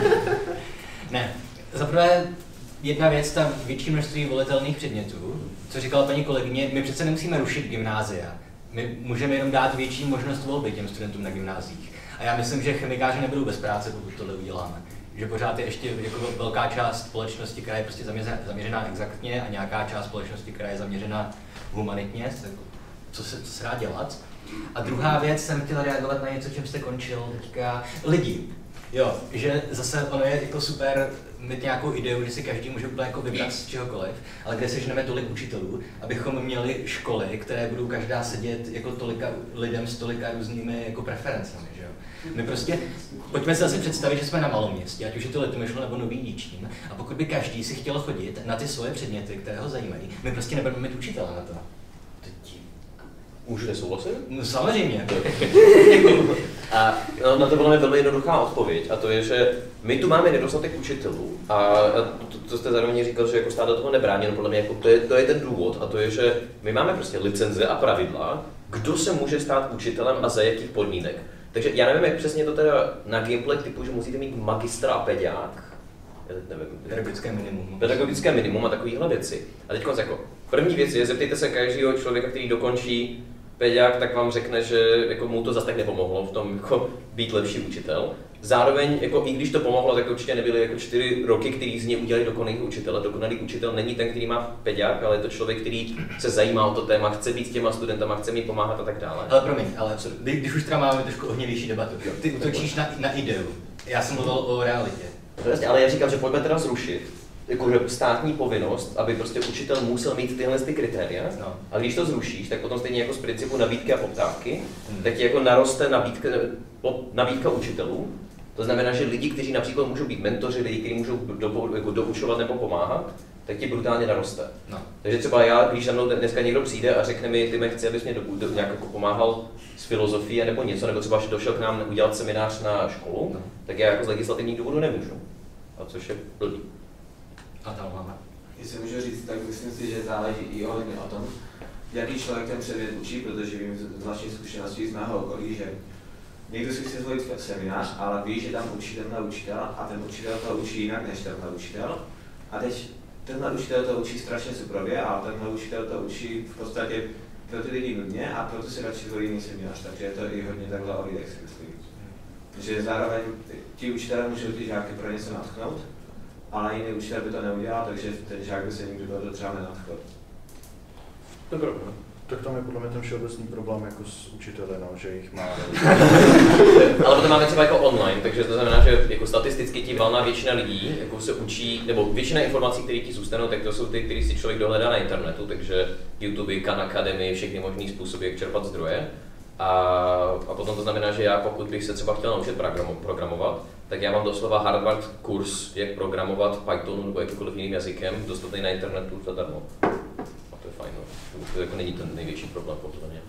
Ne, zaprvé jedna věc, tam větší množství volitelných předmětů, co říkala paní kolegyně, my přece nemusíme rušit gymnázia. My můžeme jenom dát větší možnost volby těm studentům na gymnáziích. A já myslím, že chemikáři nebudou bez práce, pokud tohle uděláme. Že pořád je ještě jako velká část společnosti, která je prostě zaměřená exaktně a nějaká část společnosti, která je zaměřená humanitně, co se, co se dá dělat. A druhá věc, jsem chtěla reagovat na něco, čím jste končil teďka. Lidi. Jo, že zase ono je jako super mít nějakou ideu, že si každý může úplně jako vybrat z čehokoliv, ale kde sežneme tolik učitelů, abychom měli školy, které budou každá sedět jako tolika lidem s tolika různými jako preferencemi, že jo. My prostě, pojďme si zase představit, že jsme na malom městě, ať už je to Litomyšl nebo Nový Jičín, a pokud by každý si chtěl chodit na ty svoje předměty, které ho zajímají, my prostě nebudeme mít učitele na to. Můžu nesouhlasit? No samozřejmě. A no, na to byla mi velmi jednoduchá odpověď, a to je, že my tu máme nedostatek učitelů a to, to jste zároveň říkal, že jako stát do toho nebrání, no podle mě jako to, je, to je ten důvod, a to je, že my máme prostě licenze a pravidla, kdo se může stát učitelem a za jakých podmínek. Takže já nevím, jak přesně to teda na gameplay typu, že musíte mít magistra a peďák, nevím, pedagogické minimum. Pedagogické minimum a takovéhle věci. A teď jako první věc je, zeptejte se každého člověka, který dokončí peďák, tak vám řekne, že jako mu to zase tak nepomohlo v tom jako být lepší učitel. Zároveň, jako i když to pomohlo, tak určitě nebyly jako čtyři roky, který z něj udělali dokonalý učitele. Dokonalý učitel není ten, který má peďák, ale je to člověk, který se zajímá o to téma, chce být s těma studentama, chce mi pomáhat a tak dále. Ale promiň, ale co, když už teda máme trošku ohnivější debatu, ty utočíš na, na ideu. Já jsem mluvil o realitě. Vlastně, ale já říkám, že pojďme teda zrušit jakože státní povinnost, aby prostě učitel musel mít tyhle ty kritéria. No. A když to zrušíš, tak potom stejně jako z principu nabídky a poptávky, hmm. tak ti jako naroste nabídka, nabídka učitelů. To znamená, že lidi, kteří například můžou být mentoři, lidi, kteří můžou do, jako doučovat nebo pomáhat, tak ti brutálně naroste. No. Takže třeba já, když za mnou dneska někdo přijde a řekne mi, ty mě chci, abys mě do, do, nějak jako pomáhal s filozofií nebo něco, nebo třeba došel k nám udělat seminář na školu, no. tak já jako z legislativních důvodů nemůžu. A což je blbý. A tam máme. Jestli můžu říct, tak myslím si, že záleží i ohledně o tom, jaký člověk ten předmět učí, protože vím z vlastní zkušeností z mého okolí, že někdo si chce zvolit seminář, ale ví, že tam učí tenhle učitel a ten učitel to učí jinak než tenhle učitel. A teď tenhle učitel to učí strašně suprově a tenhle učitel to učí v podstatě pro ty lidi nudně a proto si radši zvolí jiný seminář, takže je to i hodně takhle o lidech, si myslím. Že zároveň ti učitelé můžou ty žáky pro něco natchnout, ale jiný učitel by to neudělal, takže ten žák by se nikdy do toho třeba nenadchl. Dobro. Tak tam je podle mě ten všeobecný problém jako s učiteli, no, že jich má. Ale potom máme třeba jako online, takže to znamená, že jako statisticky ti valná většina lidí jako se učí, nebo většina informací, které ti zůstanou, tak to jsou ty, které si člověk dohledá na internetu, takže YouTube, Khan Academy, všechny možné způsoby, jak čerpat zdroje. A, a potom to znamená, že já pokud bych se třeba chtěl naučit programovat, tak já mám doslova Harvard kurz, jak programovat Pythonu nebo jakýmkoliv jiným jazykem, dostupný na internetu zadarmo. A to je fajn, no. To jako není ten největší problém podle mě.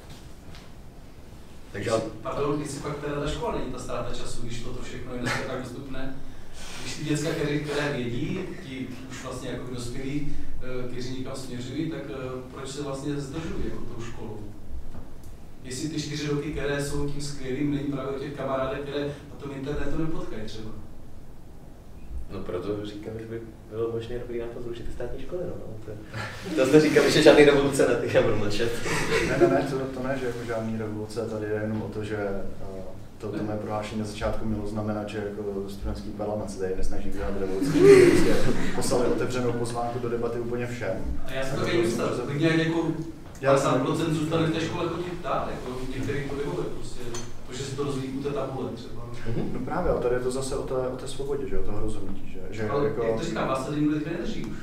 Takže, pardon, když si pak teda ta škola není ta ztráta času, když toto všechno je dneska tak dostupné. Když ty děcka, které, které vědí, ti už vlastně jako dospělí, kteří někam směřují, tak proč se vlastně zdržují jako tou školou? Jestli ty čtyři roky, které jsou tím skvělým, není právě o těch kamarádech, které na tom internetu nepotkají třeba. No proto říkám, že by bylo možná dobrý nápad zrušit ty státní školy, no. To jste říkali, že žádný revoluce ne, tak já budu mlčet. Ne, ne, ne, to, to ne, že jako žádný revoluce, tady je jenom o to, že uh, to, to mé prohlášení na začátku mělo znamenat, že jako studentský parlament se tady nesnaží dělat revoluci, že prostě poslali otevřenou pozvánku do debaty úplně všem. A já jsem to taky myslel, klidně jak jako padesát procent zůstane v té škole chodit dál, jako v některých to vyhovuje, prostě to, že si to rozvíjí u té tabule třeba. No právě, ale tady je to zase o té, o té svobodě, že o toho rozhodnutí, že, že ale jako... jak to říkám, vás tady nikdo nedrží už.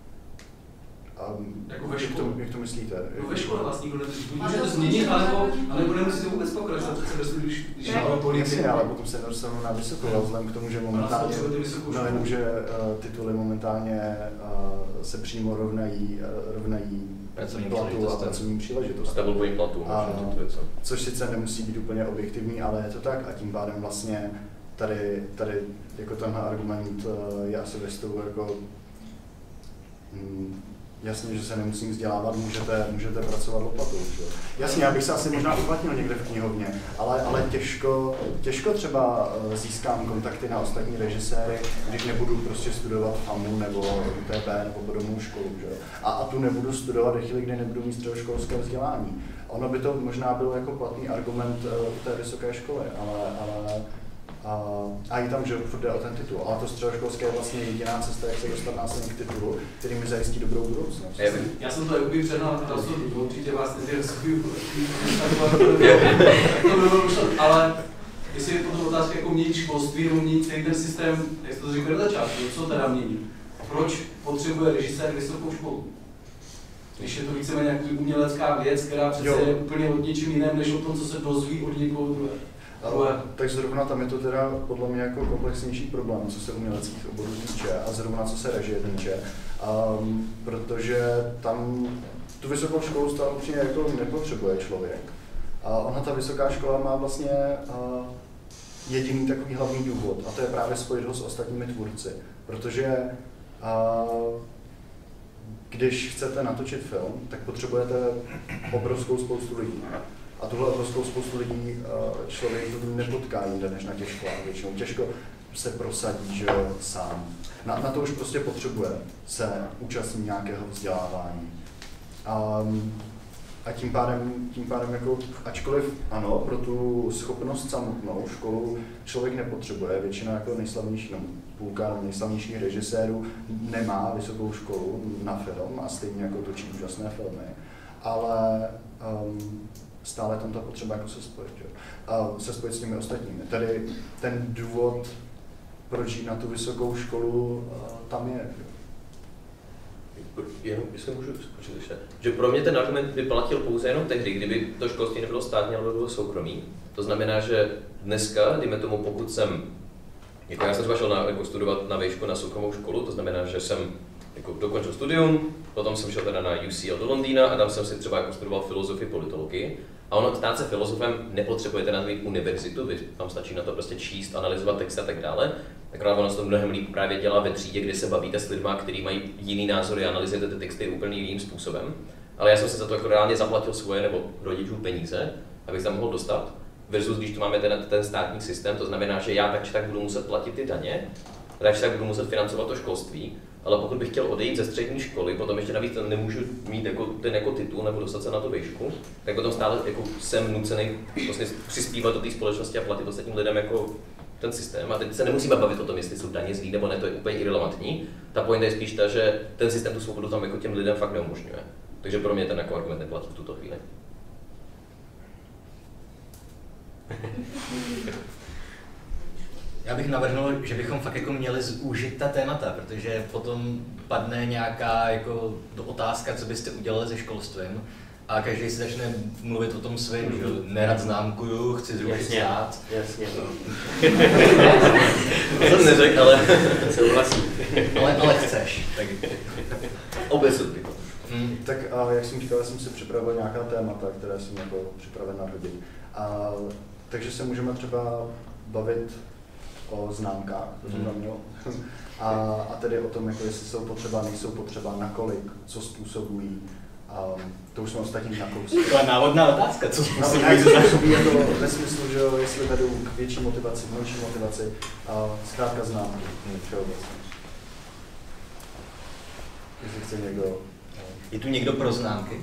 Um, jako ve jak, to, jak to myslíte? No ve škole vás nikdo nedrží, buď můžete změnit, anebo, anebo nemusíte vůbec pokračovat, přece ve studiu, když, když je politiky. Jasně, ale potom se nedostanu na vysokou, ale vzhledem k tomu, že momentálně, no jenom, že uh, tituly momentálně uh, se přímo rovnají, uh, rovnají platu a pracovním příležitostem. A tabulkovým platu, což sice nemusí být úplně objektivní, ale je to tak a tím pádem vlastně tady, tady jako tenhle argument uh, je asi ve stylu jako mm, jasně, že se nemusím vzdělávat, můžete, můžete pracovat lopatou. Že? Jasně, já bych se asi možná uplatnil někde v knihovně, ale, ale těžko, těžko třeba získám kontakty na ostatní režiséry, když nebudu prostě studovat FAMu nebo U T P nebo podobnou školu. Že? A, a tu nebudu studovat ve chvíli, kdy nebudu mít středoškolské vzdělání. Ono by to možná byl jako platný argument v té vysoké školy, ale, ale A, a i tam, že furt jde o ten titul, ale to středoškolské je vlastně jediná cesta, jak se dostat následně k titulu, který mi zajistí dobrou budoucnost. Já jsem to úplně přehnal, určitě vás nevěřuju, ale jestli je potom otázka, jako měnit školství nebo měnit celý ten systém, jak jste to říkali na začátku, co teda mění? Proč potřebuje režisér vysokou školu? Když je to víceméně nějaká umělecká věc, která přece jo. je úplně od něčím jiném, než o tom, co se dozví od někoho druhého. Ale, tak zrovna tam je to teda podle mě jako komplexnější problém, co se uměleckých oborů týče a zrovna co se režie týče, um, protože tam tu vysokou školu stále určitě jako nepotřebuje člověk. A ona ta vysoká škola má vlastně uh, jediný takový hlavní důvod a to je právě spojit ho s ostatními tvůrci, protože uh, když chcete natočit film, tak potřebujete obrovskou spoustu lidí. A tuhle obrovskou spoustu lidí člověk nepotká jinde než na těch školách. Většinou těžko se prosadí, že jo, sám. Na, na to už prostě potřebuje se účastnit nějakého vzdělávání. Um, A tím pádem, tím pádem jako, ačkoliv ano, pro tu schopnost samotnou školu člověk nepotřebuje, většina jako nejslavnějších, no, půlka nejslavnějších režisérů nemá vysokou školu na film a stejně jako točí úžasné filmy, ale um, stále tam ta potřeba jako se spojit, jo? A se spojit s těmi ostatními. Tady ten důvod, proč jít na tu vysokou školu, tam je. Jenom, jestli můžu skočit ještě, že pro mě ten argument by platil pouze jenom tehdy, kdyby to školství nebylo státní, ale bylo soukromí. To znamená, že dneska, dejme tomu, pokud jsem, jako já jsem třeba šel na, jako studovat na výšku na soukromou školu, to znamená, že jsem jako dokončil studium, potom jsem šel teda na U C L do Londýna a tam jsem si třeba jako studoval filozofii, politologii. A ono, stát se filozofem nepotřebujete na to mít univerzitu, vy tam stačí na to prostě číst, analyzovat texty a tak dále. Akorát ono se to mnohem líp právě dělá ve třídě, kde se bavíte s lidmi, kteří mají jiný názory a analyzujete ty texty úplně jiným způsobem. Ale já jsem si za to jako reálně zaplatil svoje nebo rodičů peníze, abych tam mohl dostat. Versus když tu máme ten, ten státní systém, to znamená, že já tak či tak budu muset platit ty daně, tak či tak budu muset financovat to školství. Ale pokud bych chtěl odejít ze střední školy, potom ještě navíc nemůžu mít jako, ten jako titul nebo dostat se na tu výšku, tak potom stále jako jsem nucený vlastně přispívat do té společnosti a platit ostatním lidem jako ten systém. A teď se nemusíme bavit o tom, jestli jsou daně zlí nebo ne, to je úplně irrelevantní. Ta pointa je spíš ta, že ten systém tu svobodu tam jako těm lidem fakt neumožňuje. Takže pro mě ten jako argument neplatí v tuto chvíli. Já bych navrhnul, že bychom fakt jako měli zúžit ta témata, protože potom padne nějaká jako otázka, co byste udělali se školstvím a každý si začne mluvit o tom svým, že nerad známkuju, chci zrušit stát. Jasně, no. To jsem neřekl, ale souhlasím. ale, ale chceš. Tak... Obecně bych. Hmm. Tak a jak jsem říkal, já jsem si připravil nějaká témata, které jsem jako připraven nadhodit. A takže se můžeme třeba bavit o známkách, mm. a, a tedy o tom, jako jestli jsou potřeba, nejsou potřeba, nakolik, co způsobují. A to už jsme ostatní nakousli. To je návodná otázka, co způsobují. No, způsobí jako ve smyslu, že jo, jestli vedou k větší motivaci, menší motivaci, a zkrátka známky, všeobecně. Jestli chce někdo... Je tu někdo pro známky?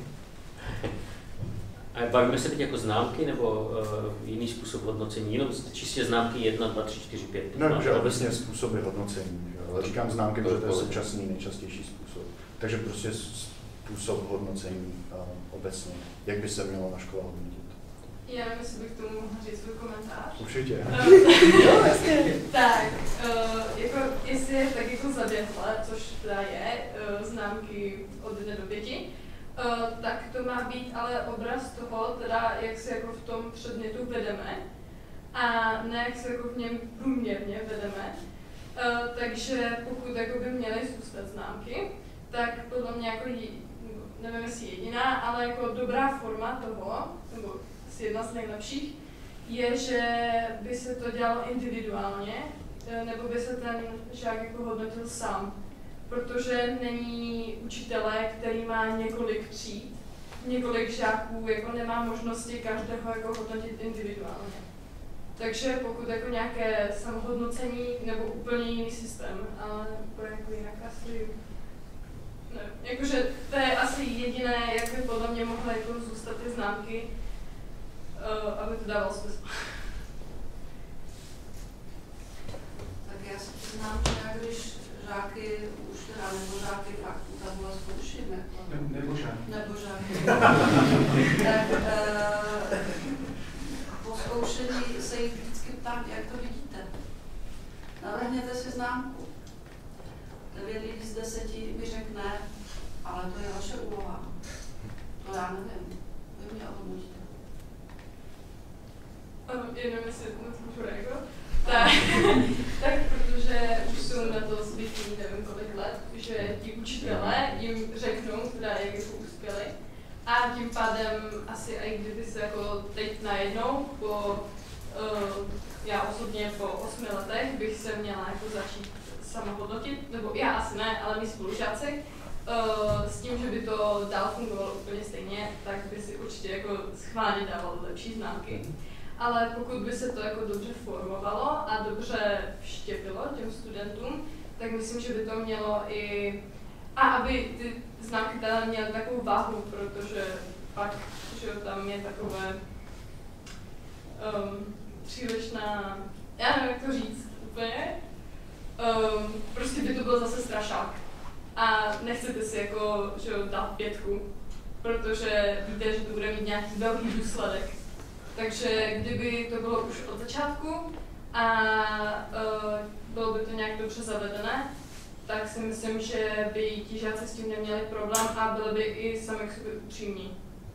A bavíme se teď jako známky nebo uh, jiný způsob hodnocení, jenom čistě známky jedna, dva, tři, čtyři, pět? No, že obecně způsoby hodnocení, že? Ale říkám známky, protože to je současný nejčastější způsob. Takže prostě způsob hodnocení uh, obecně, jak by se mělo na škole hodnotit. Já nevím, jestli bych tomu mohla říct svůj komentář. Určitě. Jo, jasně. Tak, uh, jako, jestli je tak jako zaběhle, což teda je, uh, známky od jedné do pěti, Uh, tak to má být ale obraz toho, teda, jak se jako v tom předmětu vedeme a ne jak se jako v něm průměrně vedeme. Uh, takže pokud jako by měly zůstat známky, tak podle mě jako, nevím jestli jediná, ale jako dobrá forma toho, nebo asi jedna z nejlepších, je, že by se to dělalo individuálně, nebo by se ten žák jako hodnotil sám. Protože není učitele, který má několik tříd, několik žáků, jako nemá možnosti každého jako hodnotit individuálně. Takže pokud jako nějaké samohodnocení nebo úplně jiný systém, ale úplně jako jinak asi, ne, jakože to je asi jediné, jak by podle mě mohly jako zůstat ty známky, uh, aby to dávalo smysl. Tak já si přiznám, že když žáky už teda nebo žáky faktů takhle zkouším, jako. Ne, nebo žáky. Nebo žáky. Tak e, po zkoušení se jich vždycky ptám, jak to vidíte. Navrhněte si známku. Devět lidí z deseti mi řekne, ale to je vaše úloha. To já nevím. Vy mě ohodnotíte. Ano, jenom jestli na to můžu reagovat. Tak, tak protože už jsou na to zvyklí nevím kolik let, že ti učitelé jim řeknou, teda jak jako uspěli. A tím pádem asi i kdyby se jako teď najednou, po, uh, já osobně po osmi letech bych se měla jako začít sama hodnotit, nebo já asi ne, ale mý spolužáci, uh, s tím, že by to dál fungovalo úplně stejně, tak by si určitě jako schválně dávalo lepší známky. Ale pokud by se to jako dobře formovalo a dobře vštěpilo těm studentům, tak myslím, že by to mělo i... A aby ty známky teda měly takovou váhu, protože pak, že tam je takové um, přílišná, já nevím, jak to říct úplně, um, prostě by to byl zase strašák. A nechcete si jako, že dát pětku, protože víte, že to bude mít nějaký velký důsledek. Takže kdyby to bylo už od začátku a uh, bylo by to nějak dobře zavedené, tak si myslím, že by ti žáci s tím neměli problém a byli by i sami k sobě upřímní.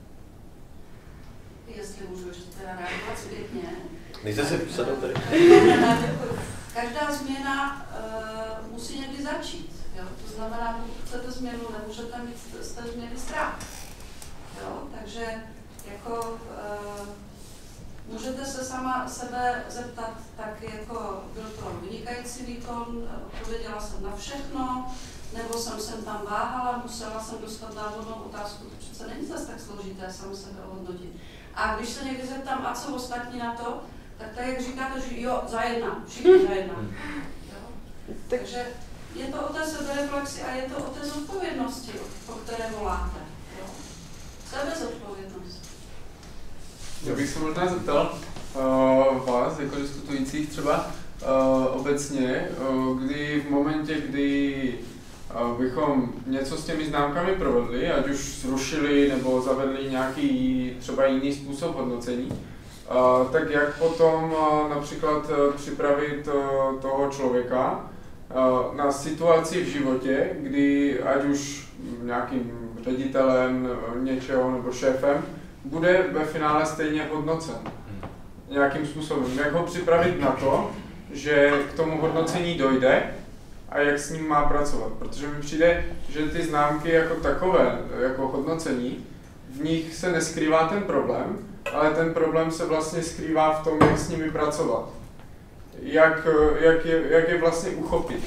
Jestli můžu ještě teda reagovat zpětně. Nejste si psadou tady. Každá změna uh, musí někdy začít. Jo? To znamená, pokud chcete změnu, nemůžete mít z té změny strach. Jo? Takže jako uh, můžete se sama sebe zeptat, tak jako byl to vynikající výkon, odpověděla jsem na všechno, nebo jsem sem tam váhala, musela jsem dostat návodnou otázku, to přece není zase tak složité sám sebe ohodnotit. A když se někdy zeptám, a co ostatní na to, tak tak, jak říkáte, že jo, za jedna, všichni za jedna. Jo? Takže je to o té sebereflexi a je to o té zodpovědnosti, o které voláte. Jo? Sebezodpovědnost. Já bych se možná zeptal uh, vás, jako diskutujících třeba uh, obecně, uh, kdy v momentě, kdy uh, bychom něco s těmi známkami provedli, ať už zrušili nebo zavedli nějaký třeba jiný způsob hodnocení, uh, tak jak potom uh, například uh, připravit uh, toho člověka uh, na situaci v životě, kdy ať už nějakým ředitelem něčeho nebo šéfem, bude ve finále stejně hodnocen nějakým způsobem. Jak ho připravit na to, že k tomu hodnocení dojde a jak s ním má pracovat. Protože mi přijde, že ty známky jako takové, jako hodnocení, v nich se neskrývá ten problém, ale ten problém se vlastně skrývá v tom, jak s nimi pracovat. Jak, jak, je, jak je vlastně uchopit.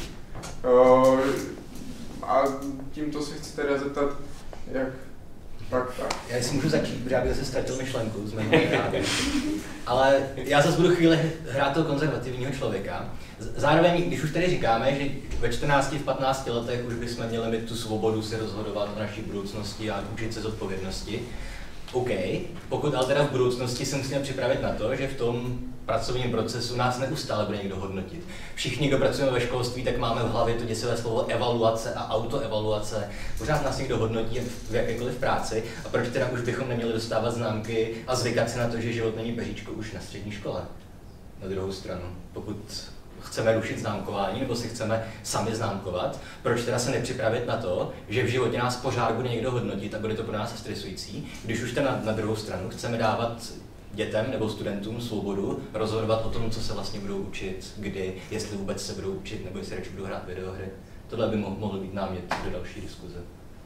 A tímto se chci teda zeptat, jak tak, tak. Já si můžu začít, protože já bych zase ztratil myšlenku z mého právě. Ale já zase budu chvíli hrát toho konzervativního člověka. Zároveň, když už tady říkáme, že ve čtrnácti, v patnácti letech už bychom měli mít tu svobodu si rozhodovat o naší budoucnosti a učit se z odpovědnosti. OK, pokud ale teda v budoucnosti se musíme připravit na to, že v tom pracovním procesu nás neustále bude někdo hodnotit. Všichni, kdo pracujeme ve školství, tak máme v hlavě to děsivé slovo evaluace a autoevaluace. Pořád nás někdo hodnotí v jakékoliv práci a proč teda už bychom neměli dostávat známky a zvykat si na to, že život není peříčko už na střední škole. Na druhou stranu, pokud chceme rušit známkování nebo si chceme sami známkovat, proč teda se nepřipravit na to, že v životě nás pořád bude někdo hodnotit a bude to pro nás stresující, když už teda na, na druhou stranu chceme dávat dětem nebo studentům svobodu rozhodovat o tom, co se vlastně budou učit, kdy, jestli vůbec se budou učit, nebo jestli radši budou hrát videohry. Tohle by mohl být námět do další diskuze.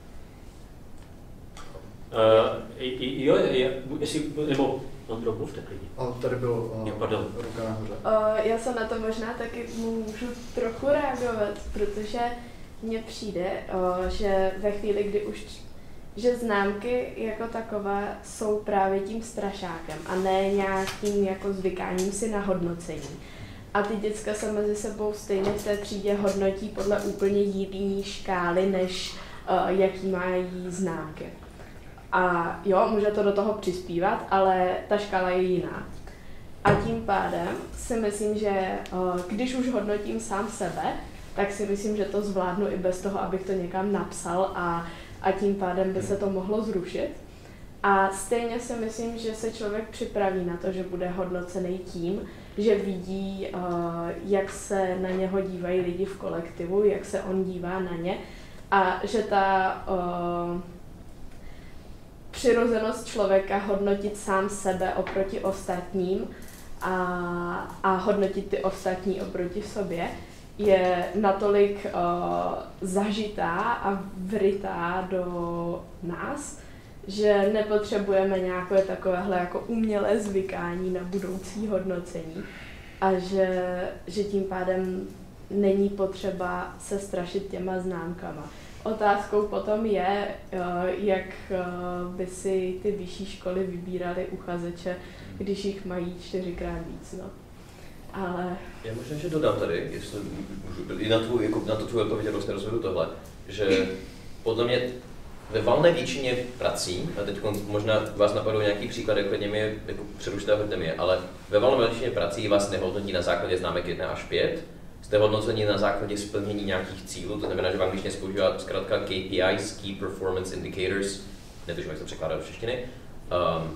Uh, jo, jestli, nebo Ondro, mluvte klidně. O, tady byl uh, jo, pardon. Ruka nahoře. Uh, já se na to možná taky můžu trochu reagovat, protože mně přijde, uh, že ve chvíli, kdy už že známky jako takové jsou právě tím strašákem a ne nějakým jako zvykáním si na hodnocení. A ty děcka se mezi sebou stejně v té třídě hodnotí podle úplně jiné škály, než uh, jaký mají známky. A jo, může to do toho přispívat, ale ta škála je jiná. A tím pádem si myslím, že uh, když už hodnotím sám sebe, tak si myslím, že to zvládnu i bez toho, abych to někam napsal a a tím pádem by se to mohlo zrušit. A stejně si myslím, že se člověk připraví na to, že bude hodnocený tím, že vidí, jak se na něho dívají lidi v kolektivu, jak se on dívá na ně a že ta přirozenost člověka hodnotit sám sebe oproti ostatním a, a hodnotit ty ostatní oproti sobě je natolik uh, zažitá a vrytá do nás, že nepotřebujeme nějaké takovéhle jako umělé zvykání na budoucí hodnocení a že, že tím pádem není potřeba se strašit těma známkama. Otázkou potom je, uh, jak uh, by si ty vyšší školy vybíraly uchazeče, když jich mají čtyřikrát víc. No. Ale... Já možná, že dodám tady, jestli můžu, i na, tvůj, jako na to tvůj odpověď vlastně rozvedu tohle, že podle mě ve valné většině prací, a teď možná vás napadou nějaký příklad, jako mě jako přerušte a hodně mě, ale ve valné většině prací vás nehodnotí na základě známek jedna až pět, jste hodnoceni na základě splnění nějakých cílů, to znamená, že v angličtině se používá zkrátka K P Is, Key Performance Indicators, netuším, jak se překládá do češtiny. Um,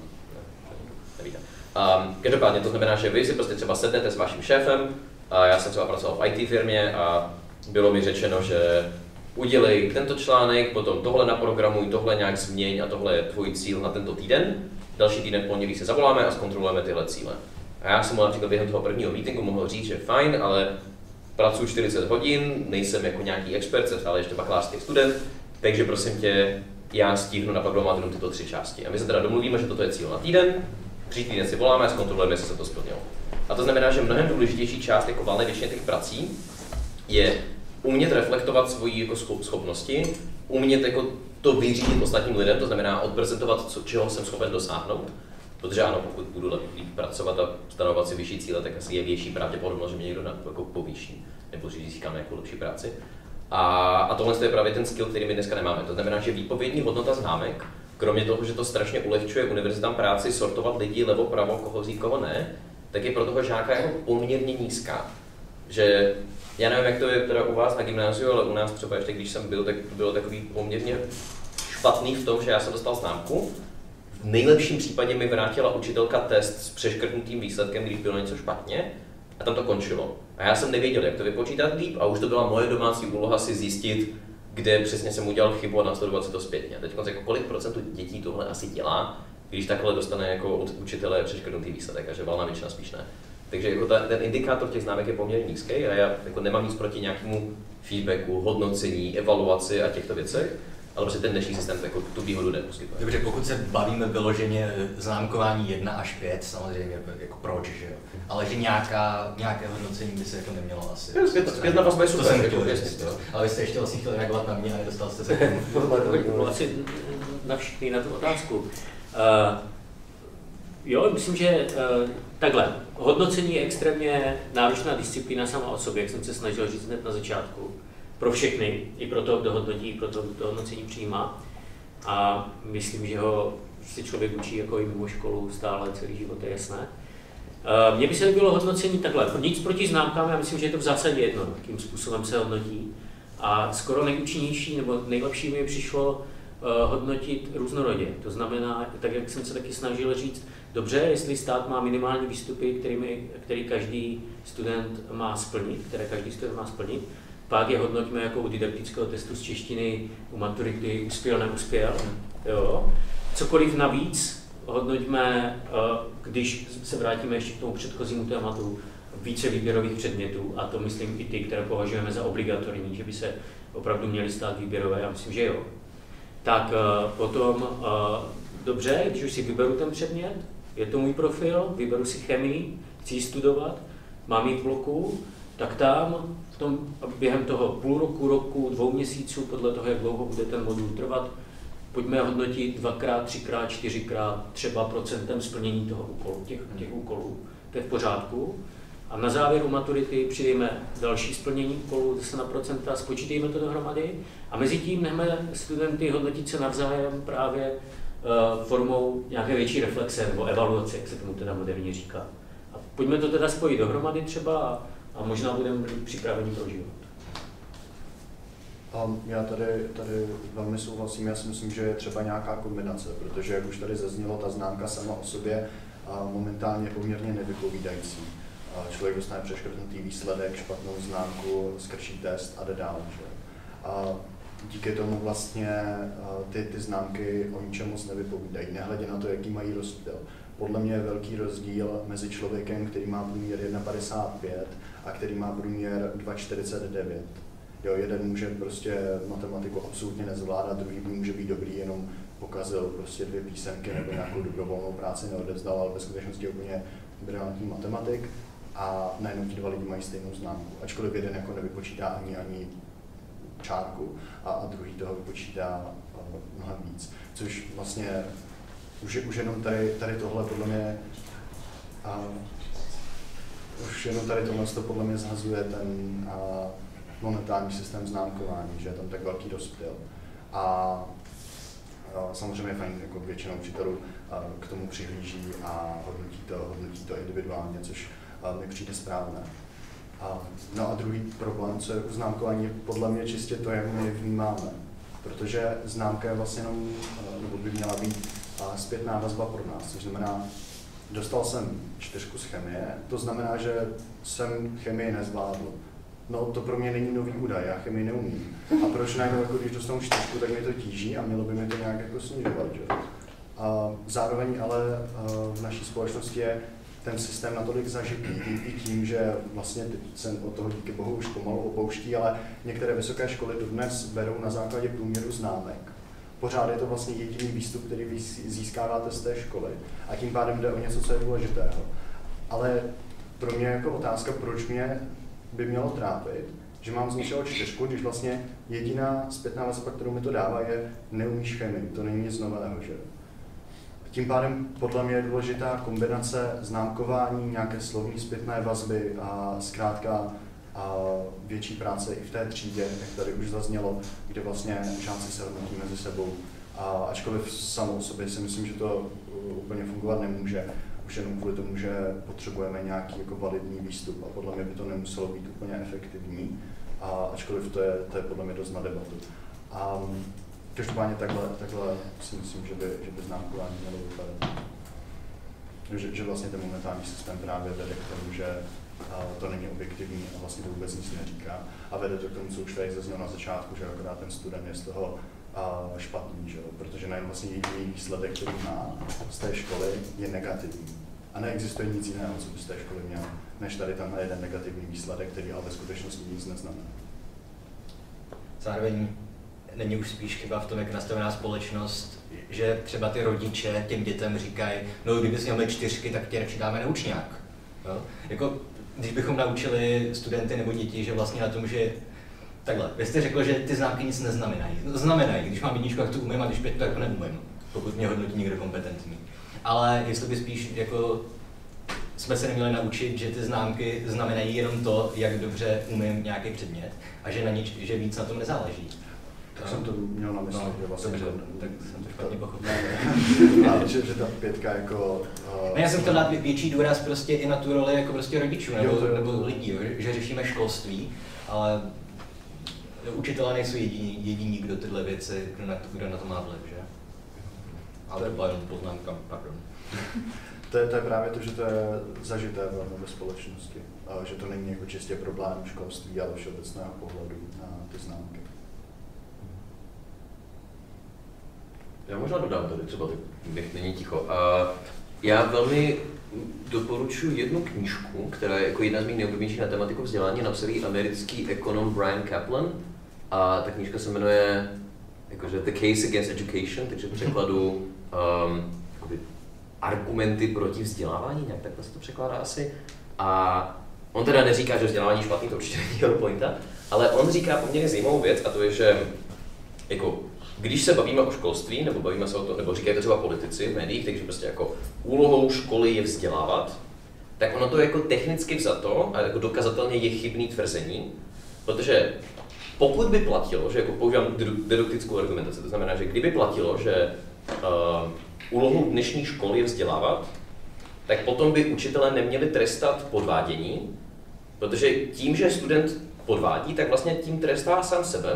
nevíte. Um, každopádně to znamená, že vy si prostě třeba sednete s vaším šéfem, a já jsem třeba pracoval v I T firmě a bylo mi řečeno, že udělej tento článek, potom tohle naprogramuj, tohle nějak změň a tohle je tvůj cíl na tento týden. Další týden v pondělí se zavoláme a zkontrolujeme tyhle cíle. A já jsem mu například během toho prvního meetingu mohl říct, že fajn, ale pracuji čtyřicet hodin, nejsem jako nějaký expert, jsem stále ještě bakalářský student, takže prosím tě, já stihnu naprogramovat jenom tyto tři části. A my se teda domluvíme, že toto je cíl na týden, příští týden si voláme a zkontrolujeme, jestli se to splnilo. A to znamená, že mnohem důležitější část jako valné většině těch prací je umět reflektovat svoji jako schopnosti, umět jako to vyřídit ostatním lidem, to znamená odprezentovat, co, čeho jsem schopen dosáhnout. Protože ano, pokud budu líp pracovat a stanovovat si vyšší cíle, tak asi je větší pravděpodobnost, že mě někdo jako povýší, nebo že získám nějakou lepší práci. A, a tohle je právě ten skill, který my dneska nemáme. To znamená, že výpovědní hodnota známek, kromě toho, že to strašně ulehčuje univerzitám práci sortovat lidi levo, pravo, koho vzít, koho ne, tak je pro toho žáka jako poměrně nízká. Že já nevím, jak to je teda u vás na gymnáziu, ale u nás třeba ještě když jsem byl, tak to bylo takový poměrně špatný v tom, že já jsem dostal známku. V nejlepším případě mi vrátila učitelka test s přeškrtnutým výsledkem, když bylo něco špatně, a tam to končilo. A já jsem nevěděl, jak to vypočítat líp, a už to byla moje domácí úloha si zjistit, kde přesně jsem udělal chybu a následovat si to zpětně. Teď jako kolik procentů dětí tohle asi dělá, když takhle dostane jako od učitele přeškrtnutý výsledek, a že valná většina spíš ne. Takže jako ta, ten indikátor těch známek je poměrně nízký a já jako nemám nic proti nějakému feedbacku, hodnocení, evaluaci a těchto věcech, ale prostě ten dnešní systém jako tu výhodu neposkytuje. Dobře, pokud se bavíme vyloženě známkování jedna až pět, samozřejmě jako proč, že jo? Ale že nějaká, nějaké hodnocení by se jako nemělo asi. Pět na vás bude super, to jsem jako chtěl říct, jo? Ale vy jste ještě vlastně chtěli reagovat na mě a nedostal jste se k tomu. Asi na všechny na tu otázku. Uh, jo, myslím, že uh, takhle, hodnocení je extrémně náročná disciplína sama o sobě, jak jsem se snažil říct hned na začátku. Pro všechny, i pro toho, kdo hodnotí, i pro toho, kdo hodnocení přijímá. A myslím, že ho si člověk učí jako i mimo školu stále celý život, je jasné. Uh, Mně by se líbilo hodnocení takhle, nic proti známkám, já myslím, že je to v zásadě jedno, jakým způsobem se hodnotí. A skoro nejúčinnější nebo nejlepší mi přišlo uh, hodnotit různorodě. To znamená, tak jak jsem se taky snažil říct, dobře, jestli stát má minimální výstupy, kterými, který každý student má splnit, které každý student má splnit, pak je hodnoťme jako u didaktického testu z češtiny, u maturity uspěl, neuspěl. Jo. Cokoliv navíc hodnoťme, když se vrátíme ještě k tomu předchozímu tématu, více výběrových předmětů, a to myslím i ty, které považujeme za obligatorní, že by se opravdu měly stát výběrové, já myslím, že jo. Tak potom, dobře, když už si vyberu ten předmět, je to můj profil, vyberu si chemii, chci ji studovat, mám ji v bloku, tak tam v tom, během toho půl roku, roku, dvou měsíců, podle toho, jak dlouho bude ten modul trvat, pojďme hodnotit dvakrát, třikrát, čtyřikrát, třeba procentem splnění toho úkolu, těch, těch úkolů. To je v pořádku. A na závěru maturity přidejme další splnění úkolů, zase na procenta, spočítejme to dohromady a mezi tím nechme studenty hodnotit se navzájem právě uh, formou nějaké větší reflexe nebo evaluace, jak se tomu teda moderně říká. A pojďme to teda spojit dohromady třeba a, a možná budeme připraveni pro život. Um, já tady, tady velmi souhlasím, já si myslím, že je třeba nějaká kombinace, protože jak už tady zaznělo, ta známka sama o sobě uh, momentálně je poměrně nevypovídající. Uh, člověk dostane přeškrtnutý výsledek, špatnou známku, skrčí test a jde dál. Že? A díky tomu vlastně uh, ty, ty známky o ničem moc nevypovídají, nehledě na to, jaký mají rozptyl. Podle mě je velký rozdíl mezi člověkem, který má průměr jedna padesát pět a který má průměr dva čtyřicet devět. Jo, jeden může prostě matematiku absolutně nezvládat, druhý může být dobrý, jenom pokazil prostě dvě písemky nebo nějakou dobrovolnou práci neodevzdal, ale ve skutečnosti je úplně brilantní matematik a najednou ti dva lidi mají stejnou známku. Ačkoliv jeden jako nevypočítá ani ani čárku a, a druhý toho vypočítá uh, mnohem víc. Což vlastně už, už jenom tady, tady tohle podle mě uh, už jenom tady tohle to podle mě zhazuje ten uh, momentální systém známkování, že je tam tak velký rozptyl. A samozřejmě fajn, jako většina učitelů k tomu přihlíží a hodnotí to, hodnotí to individuálně, což mi přijde správné. No a druhý problém, co je u známkování, je podle mě čistě to, jak my vnímáme. Protože známka je vlastně jenom, nebo by měla být zpětná vazba pro nás, což znamená, dostal jsem čtyřku z chemie, to znamená, že jsem chemii nezvládl. No to pro mě není nový údaj, já chemii neumím. A proč najednou, jako když dostanu čtyřku, tak mě to tíží a mělo by mi to nějak jako snižovat, že? A zároveň ale v naší společnosti je ten systém natolik zažitý i tím, že vlastně teď jsem od toho díky bohu už pomalu opouští, ale některé vysoké školy dodnes berou na základě průměru známek. Pořád je to vlastně jediný výstup, který vy získáváte z té školy a tím pádem jde o něco, co je důležitého. Ale pro mě jako otázka, proč mě by mělo trápit, že mám z něčeho čtyřku, když vlastně jediná zpětná vazba, kterou mi to dává, je neumíš chemii, to není nic nového, že? Tím pádem podle mě je důležitá kombinace známkování, nějaké slovní zpětné vazby a zkrátka a větší práce i v té třídě, jak tady už zaznělo, kde vlastně žáci se hodnotí mezi sebou. A ačkoliv samo o sobě si myslím, že to úplně fungovat nemůže, už jenom kvůli tomu, že potřebujeme nějaký jako validní výstup a podle mě by to nemuselo být úplně efektivní, a ačkoliv to je, to je podle mě dost na debatu. A každopádně takhle, takhle si myslím, že by, že by známkování mělo vypadat. Že, že vlastně ten momentální systém právě vede k tomu, že a to není objektivní a vlastně to vůbec nic neříká. A vede to k tomu, co už tady zaznělo na začátku, že akorát ten student je z toho a, špatný, že? Protože najednou vlastně jediný výsledek, který má z té školy, je negativní. A neexistuje nic jiného, co by z té školy měl, než tady tenhle jeden negativní výsledek, který ale ve skutečnosti nic neznamená. Zároveň není už spíš chyba v tom, jak nastavená společnost, že třeba ty rodiče těm dětem říkají, no kdybys měl čtyřky, tak tě radši dáme na učňák. Jo? Jako, když bychom naučili studenty nebo děti, že vlastně na tom, že takhle, vy jste řekl, že ty známky nic neznamenají. Znamenají, když mám jedničku, tak to umím, a když pětku, tak to neumím, pokud mě hodnotí někdo kompetentní. Ale jestli by spíš jako jsme se neměli naučit, že ty známky znamenají jenom to, jak dobře umím nějaký předmět a že, na nič, že víc na tom nezáleží. Tak jsem to měl na mysli, no, že vlastně dobře, tak jsem to špatně pochopil. Ale že, že ta pětka jako... Uh, ne, já jsem chtěl dát větší důraz prostě i na tu roli jako prostě rodičů nebo, jo, to, jo, nebo to, lidí, jo, že řešíme školství, ale učitelé nejsou jediní, jediní kdo tyhle věci, kdo na to, kdo na to má vliv, že? Ale to byla jenom poznámka, pardon. To je, to je právě to, že to je zažité velmi ve společnosti. A že to není jako čistě problém školství, ale všeobecného pohledu na ty známky. Já možná dodám tady třeba, tak není ticho. Uh, já velmi doporučuji jednu knížku, která je jako jedna z mých nejoblíbenějších na tematiku vzdělání, napsal americký ekonom Brian Kaplan. A ta knížka se jmenuje jakože The Case Against Education, takže v překladu um, argumenty proti vzdělávání, nějak takhle se to překládá asi. A on teda neříká, že vzdělávání je špatný, to určitě není jeho pointa, ale on říká poměrně zajímavou věc, a to je, že jako, když se bavíme o školství, nebo bavíme se o to, nebo říkají to třeba politici v médiích, takže prostě jako úlohou školy je vzdělávat, tak ono to jako technicky vzato a jako dokazatelně je chybný tvrzení, protože pokud by platilo, že jako používám deduktickou argumentaci, to znamená, že kdyby platilo, že uh, úlohou dnešní školy je vzdělávat, tak potom by učitelé neměli trestat podvádění, protože tím, že student podvádí, tak vlastně tím trestá sám sebe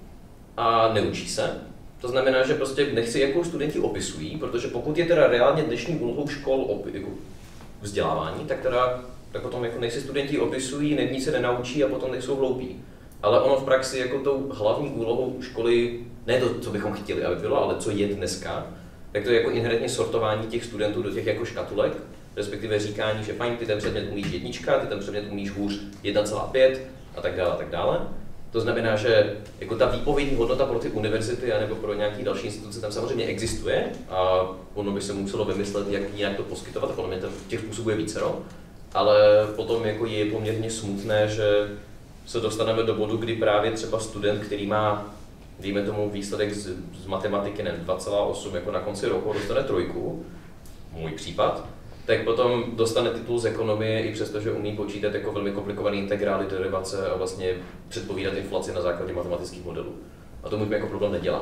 a neučí se. To znamená, že prostě nechci, jakou studenti opisují, protože pokud je teda reálně dnešní úlohou škol op, jako vzdělávání, tak teda tak potom jako nechci studenti opisují, nic se nenaučí a potom nejsou hloupí. Ale ono v praxi jako tou hlavní úlohou školy, ne to, co bychom chtěli, aby bylo, ale co je dneska, tak to je jako inherentně sortování těch studentů do těch jako škatulek, respektive říkání, že fajn, ty ten předmět umíš jednička, ty ten předmět umíš hůř jedna celá pět a tak dále a tak dále. To znamená, že jako ta výpovědní hodnota pro ty univerzity nebo pro nějaké další instituce tam samozřejmě existuje a ono by se muselo vymyslet, jak nějak to poskytovat, a podle mě těch způsobů je vícero, ale potom jako je poměrně smutné, že se dostaneme do bodu, kdy právě třeba student, který má, dejme tomu, výsledek z, z matematiky, ne, dva celá osm, jako na konci roku dostane trojku, můj případ, tak potom dostane titul z ekonomie, i přesto, že umí počítat jako velmi komplikované integrály, derivace a vlastně předpovídat inflaci na základě matematických modelů. A to mu jako problém nedělá.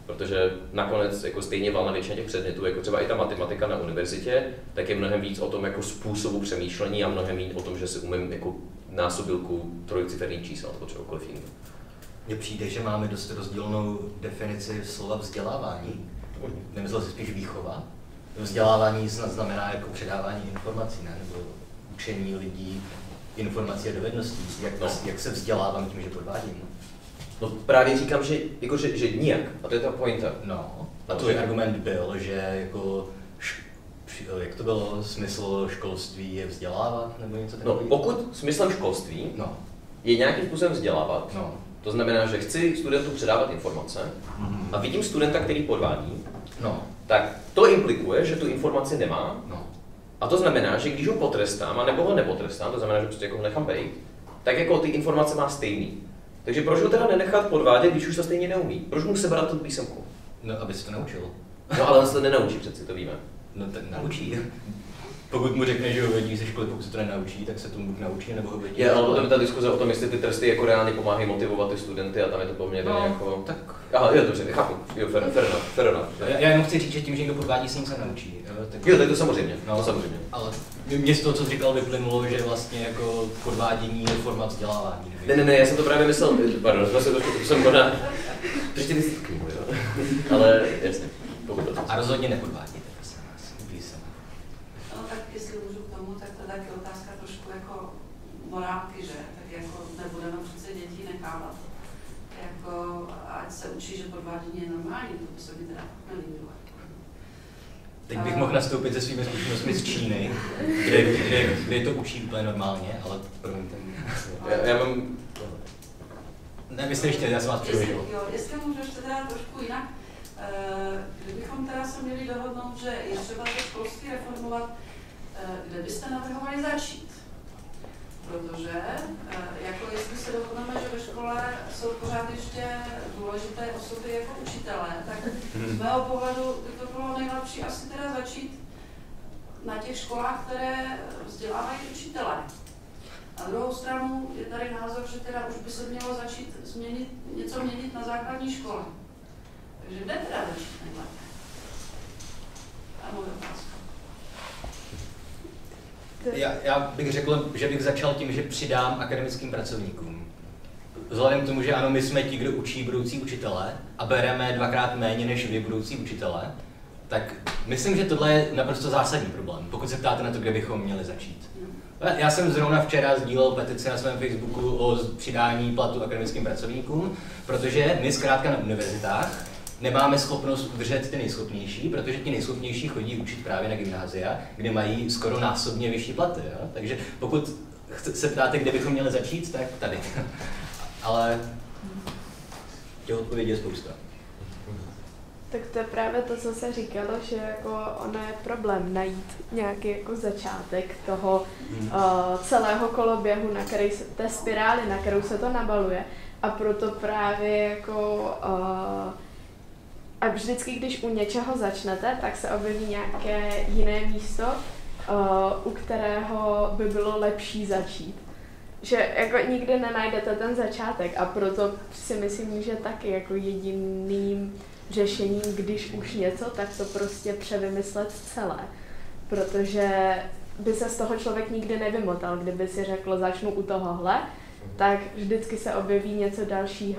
Protože nakonec jako stejně valná většina těch předmětů, jako třeba i ta matematika na univerzitě, tak je mnohem víc o tom jako způsobu přemýšlení a mnohem víc o tom, že si umím jako násobilku trojciferných čísel nebo čehokoliv jiného. Mně přijde, že máme dost rozdílnou definici slova vzdělávání. Nemyslel jsi spíš výchova? Vzdělávání snad znamená jako předávání informací, ne? Nebo učení lidí informací a dovedností. Jak, no. jak se vzdělávám tím, že podvádím? No právě říkám, že, jako, že, že nijak, a to je ta pointa. No, a tvůj argument byl, že jako, jak to bylo, smysl školství je vzdělávat, nebo něco takového? No, pokud smyslem školství no. je nějakým způsobem vzdělávat, no. to znamená, že chci studentům předávat informace mm-hmm. a vidím studenta, který podvádí, no. tak to implikuje, že tu informaci nemá. No. A to znamená, že když ho potrestám, anebo ho nepotrestám, to znamená, že prostě jako ho nechám bejt, tak jako ty informace má stejný. Takže proč ho teda nenechat podvádět, když už to stejně neumí? Proč mu sebrat tu písemku? No, aby se to naučil. No, ale on se to nenaučí, přeci to víme. No, tak naučí. Pokud mu řekne, že ho vedí ze školy, pokud se to nenaučí, tak se tomu buď naučí, nebo ho vedí. Je, ale potom je ta diskuze o tom, jestli ty tresty jako reálně pomáhají motivovat ty studenty a tam je to poměrně no, jako... tak... Aha, jo, dobře, chápu, jo, fair, fair enough, fair enough. Já, já jenom chci říct, že tím, že někdo podvádí, se nic nenaučí. Jo, tak... jo, tak to samozřejmě, no, to samozřejmě. Ale mě z toho, co jsi říkal, vyplynulo, že vlastně jako podvádění je forma vzdělávání. Ne, ne, ne, já jsem to právě myslel, pardon, to jsem to, to jsem možná... Ještě ty jsi knihu, jo. Ale jasně, pokud to. A rozhodně nepodvádíte, prosím vás, jsem. No tak jestli můžu k tomu, tak to je taky otázka trošku jako morálky, že? Tak jako nebudeme přece děti nechávat. Jako, ať se učí, že podvádění je normální, to se mi teda nelíbilo. Teď bych mohl nastoupit se svými zkušenostmi z Číny, kde, kde, kde to učí úplně normálně, ale promiňte. Já, já mám... Ne, vy jste ještě, já jsem vás převěděl. Jo, jestli můžu ještě teda trošku jinak, kdybychom teda se měli dohodnout, že je třeba to školství reformovat, kde byste navrhovali začít? Protože, jako jestli se dohodneme, že ve škole jsou pořád ještě důležité osoby jako učitelé, tak z mého pohledu by to bylo nejlepší asi teda začít na těch školách, které vzdělávají učitelé. Na druhou stranu je tady názor, že teda už by se mělo začít změnit, něco měnit na základní škole. Takže kde teda začít nejlépe? A moje otázka. Já, já bych řekl, že bych začal tím, že přidám akademickým pracovníkům. Vzhledem k tomu, že ano, my jsme ti, kdo učí budoucí učitele a bereme dvakrát méně než vy budoucí učitele, tak myslím, že tohle je naprosto zásadní problém, pokud se ptáte na to, kde bychom měli začít. Já jsem zrovna včera sdílel petici na svém Facebooku o přidání platu akademickým pracovníkům, protože my zkrátka na univerzitách nemáme schopnost udržet ty nejschopnější, protože ti nejschopnější chodí učit právě na gymnázia, kde mají skoro násobně vyšší platy. Jo? Takže pokud se ptáte, kde bychom měli začít, tak tady. Ale těch odpovědí je spousta. Tak to je právě to, co se říkalo, že jako ono je problém najít nějaký jako začátek toho hmm. uh, celého koloběhu, na který se, té spirály, na kterou se to nabaluje. A proto právě jako uh, a vždycky, když u něčeho začnete, tak se objeví nějaké jiné místo, uh, u kterého by bylo lepší začít. Že jako nikdy nenajdete ten začátek a proto si myslím, že taky jako jediným řešením, když už něco, tak to prostě převymyslet celé. Protože by se z toho člověk nikdy nevymotal, kdyby si řekl, začnu u tohohle, tak vždycky se objeví něco dalšího,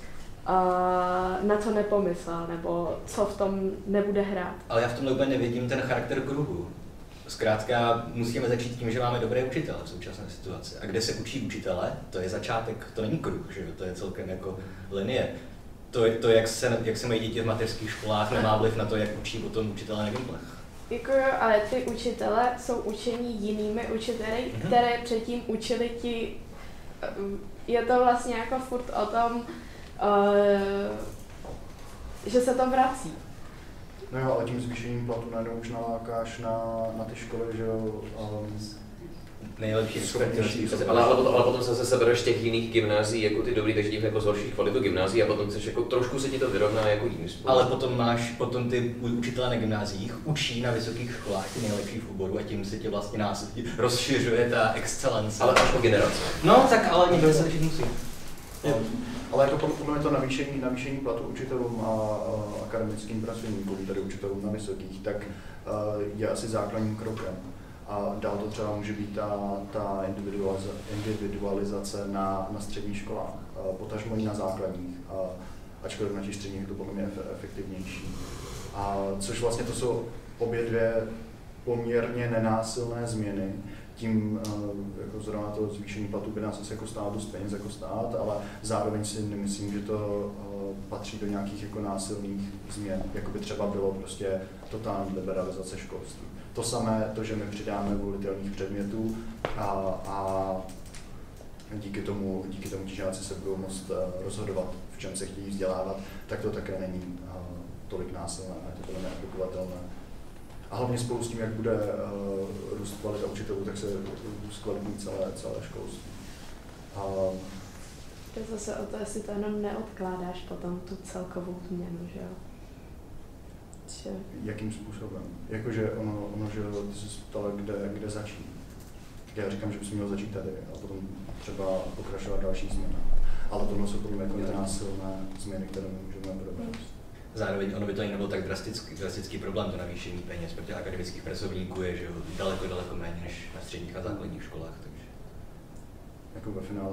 na co nepomyslel, nebo co v tom nebude hrát. Ale já v tomhle úplně nevidím ten charakter kruhu. Zkrátka musíme začít tím, že máme dobré učitele v současné situaci. A kde se učí učitele, to je začátek, to není kruh, že? To je celkem jako linie. To, to jak, se, jak se mají děti v mateřských školách, nemá vliv na to, jak učí potom učitelé na gimplech. Jako jo, ale ty učitele jsou učení jinými učiteli, mm-hmm. které předtím učili ti. Je to vlastně jako furt o tom, Uh, že se to vrací. No jo, ale tím zvýšením platu najednou už nalákáš na, na ty školy, že jo, um, nejlepší schopnější. Ale, ale, potom, ale potom se sebereš těch jiných gymnázií jako ty dobrý, takže tím jako zhoršíš kvalitu gymnázií a potom chceš jako trošku se ti to vyrovná jako jiným způsobem. Ale potom máš, potom ty učitelé na gymnáziích učí na vysokých školách ty nejlepší v oboru a tím se ti vlastně nás rozšiřuje ta excelence. Ale až o generace. No tak ale někdo se učit musí. Ale jako podle mě to navýšení, navýšení platu učitelům a, a akademickým pracovníkům, tedy učitelům na vysokých, tak je asi základním krokem. A dál to třeba může být ta, ta individualizace, individualizace na, na středních školách, potažmo i na základních, a, ačkoliv na těch středních je to podle mě efektivnější. A což vlastně to jsou obě dvě poměrně nenásilné změny. Tím jako zrovna to zvýšení platu by nás asi jako stát dost peněz jako stát, ale zároveň si nemyslím, že to patří do nějakých jako násilných změn, jako by třeba bylo prostě totální liberalizace školství. To samé, to, že my přidáme volitelných předmětů a, a díky tomu, díky tomu ti žáci se budou moct rozhodovat, v čem se chtějí vzdělávat, tak to také není tolik násilné, je to podle mě aplikovatelné. A hlavně spolu s tím, jak bude uh, růst kvalita učitelů, tak se zkvalitní celé, celé školství. A to je zase o to, jestli to jenom neodkládáš potom tu celkovou změnu, že jo? Že... Jakým způsobem? Jakože ono, ono že ty jsi ptala, kde, kde začít. Tak já říkám, že bys měl začít tady a potom třeba pokračovat další změny. Ale tohle jsou podle mě jako nenásilné změny, které můžeme probrat. Zároveň ono by to ani nebyl tak drastický, drastický problém, to navýšení peněz, protože akademických pracovníků je že daleko, daleko méně než na středních a základních školách. Takže. Jako ve finále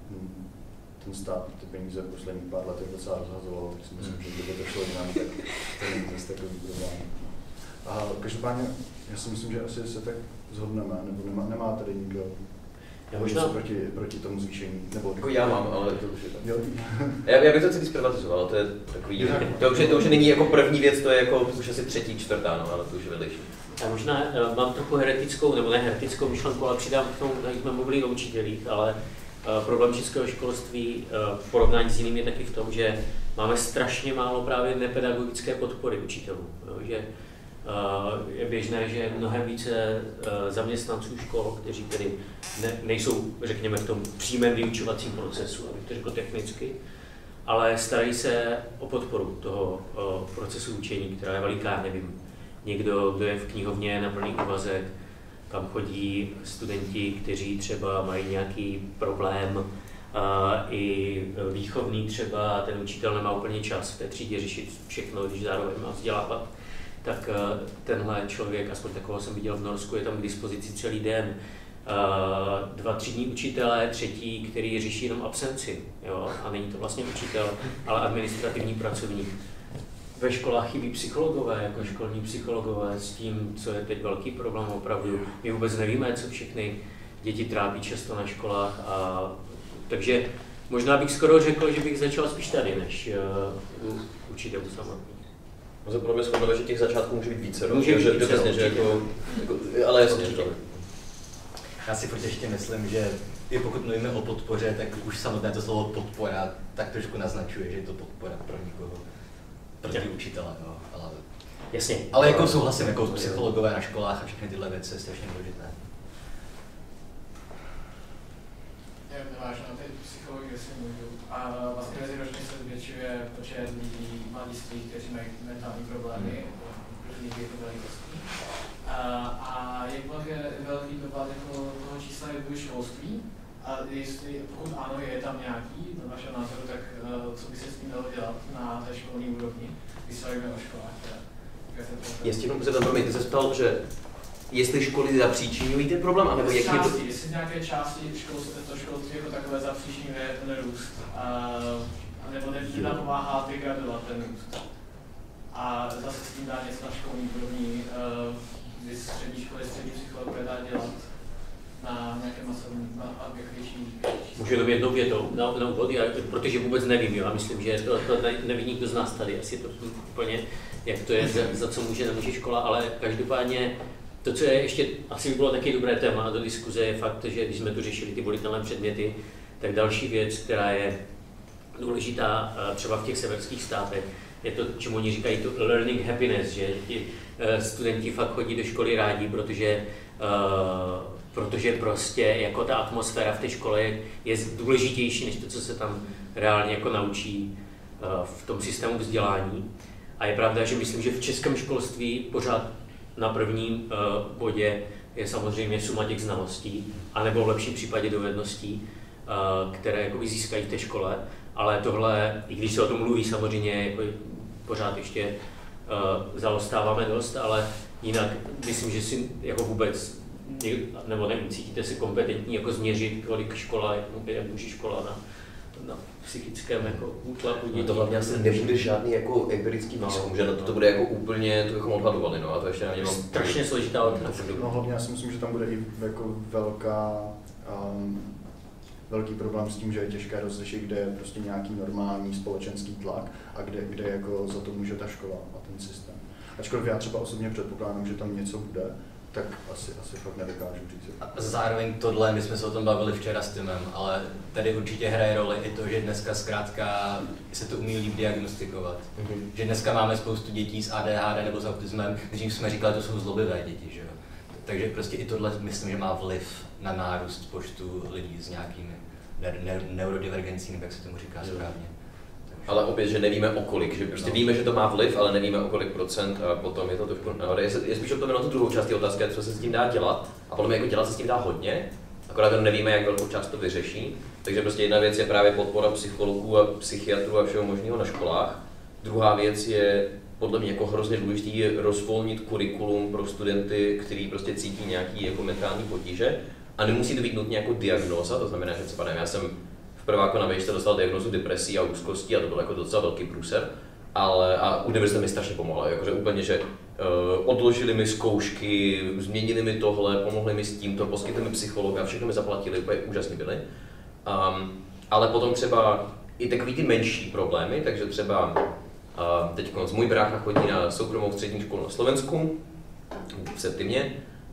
ten stát ty peníze v posledních pár letech docela rozhazoval, tak si myslím, že kdyby to šlo jinam, tak to není zase takový problém. A každopádně, já si myslím, že asi se tak shodneme, nebo nemá, nemá tady nikdo já možná proti, proti tomu zvýšení, nebo jako já mám, ale to už je tak. Jo. já, já bych to celý zprivatizoval, to je takový, je tak. to, už je, to už není jako první věc, to je jako už asi třetí, čtvrtá, no, ale to už je vedlejší. Já možná uh, mám trochu heretickou, nebo ne heretickou myšlenku, ale přidám k tomu, jak jsme mluvili o učitelích, ale uh, problém českého školství uh, v porovnání s jinými je taky v tom, že máme strašně málo právě nepedagogické podpory učitelů. Jo, že uh, je běžné, že mnohem více uh, zaměstnanců škol, kteří tedy ne, nejsou, řekněme, v tom přímém vyučovacím procesu, abych to řekl technicky, ale starají se o podporu toho uh, procesu učení, která je veliká, nevím, někdo, kdo je v knihovně na plný úvazek, kam chodí studenti, kteří třeba mají nějaký problém, uh, i výchovný třeba, ten učitel nemá úplně čas v té třídě řešit všechno, když zároveň má vzdělávat, tak uh, tenhle člověk, aspoň takového jsem viděl v Norsku, je tam k dispozici celý den. Uh, dva třídní učitelé, třetí, který řeší jenom absenci, jo? A není to vlastně učitel, ale administrativní pracovník. Ve školách chybí psychologové, jako školní psychologové, s tím, co je teď velký problém opravdu. My vůbec nevíme, co všechny děti trápí často na školách, a takže možná bych skoro řekl, že bych začal spíš tady, než uh, u učitelů samotných. No se podle mě shodneme, že těch začátků může být více, může být že, více, přesně, že jako, jako, ale jasně, že já si furt ještě myslím, že i pokud mluvíme o podpoře, tak už samotné to slovo podpora tak trošku naznačuje, že je to podpora pro někoho, pro ty učitele, no, ale... Jasně. Ale jako souhlasím, jako psychologové na školách a všechny tyhle věci je strašně důležité. Já navážu na ty psychologi, jestli můžu. A vlastně meziročně se zvětšuje počet lidí mladistvých, kteří mají mentální problémy, různých věků velikostí. A, a jak je velký dopad jako toho čísla je školství? A jestli, pokud ano, je tam nějaký, na vašem názoru, tak uh, co by se s tím dalo dělat na té školní úrovni, když se bavíme o školách? Jestli jenom se tam ty se ptal, že jestli školy zapříčiňují ten problém, anebo jaký je to... Jestli nějaké části školství, to školství jako takové zapříčiňuje ten růst, uh, nebo nenapomáhá degradovat ten růst. A zase s tím dá něco na školní úrovni, uh, kdy střední školy, střední psychologové dá dělat na nějaké masovní, na větší. Můžu jenom jednou větou na, na úvod, já, protože vůbec nevím, jo, a myslím, že to, to neví nikdo z nás tady, asi to úplně, jak to je, za, za co může, nemůže škola, ale každopádně to, co je ještě, asi by bylo taky dobré téma do diskuze, je fakt, že když jsme tu řešili ty volitelné předměty, tak další věc, která je důležitá třeba v těch severských státech, je to, čemu oni říkají to learning happiness, že ti studenti fakt chodí do školy rádi, protože uh, protože prostě jako ta atmosféra v té škole je, je důležitější než to, co se tam reálně jako naučí uh, v tom systému vzdělání. A je pravda, že myslím, že v českém školství pořád na prvním uh, bodě je samozřejmě suma těch znalostí, anebo v lepším případě dovedností. které jakoby získají v té škole, ale tohle, i když se o tom mluví samozřejmě, jako pořád ještě uh, zaostáváme dost, ale jinak myslím, že si jako vůbec, nebo nevím, cítíte si kompetentní jako změřit, kolik škola, jak může škola na, na psychickém jako útlaku dětí. No to hlavně asi nebude žádný jako empirický výzkum, no, že na to, to bude jako úplně, to bychom odhadovali, no a to ještě nevím. Strašně složitá otázka. No hlavně já si myslím, že tam bude i jako velká, um, velký problém s tím, že je těžké rozlišit, kde je prostě nějaký normální společenský tlak a kde, kde jako za to může ta škola a ten systém. Ačkoliv já třeba osobně předpokládám, že tam něco bude, tak asi, asi fakt nedokážu říct. A zároveň tohle, my jsme se o tom bavili včera s Timem, ale tady určitě hraje roli i to, že dneska zkrátka se to umí líp diagnostikovat. Mm-hmm. Že dneska máme spoustu dětí s A D H D nebo s autismem, dřív jsme říkali, že to jsou zlobivé děti, že jo. Takže prostě i tohle myslím, že má vliv na nárůst počtu lidí s nějakými ne- ne- neurodivergencí, jak se tomu říká správně. Ale opět, že nevíme o kolik, že prostě no. Víme, že to má vliv, ale nevíme o kolik procent a potom je to trošku náhoda. Je, je spíš odpověď na tu druhou část té otázky, co se s tím dá dělat a podle mě jako dělat se s tím dá hodně, akorát to nevíme, jak velkou část to vyřeší. Takže prostě jedna věc je právě podpora psychologů a psychiatrů a všeho možného na školách. Druhá věc je podle mě jako hrozně důležitý rozvolnit kurikulum pro studenty, kteří prostě cítí nějaký jako mentální potíže a nemusí to být nutně jako diagnóza, to znamená, že třeba nevím, já jsem prváku na výšce dostal diagnózu depresí a úzkostí a to byl jako docela velký průser, ale a univerzita mi strašně pomohla, jakože úplně, že uh, odložili mi zkoušky, změnili mi tohle, pomohli mi s tímto, poskytli mi psychologa, všechno mi zaplatili, úplně úžasně byli. Um, ale potom třeba i takový ty menší problémy, takže třeba uh, teď můj brácha chodí na soukromou střední školu na Slovensku, v Septimě,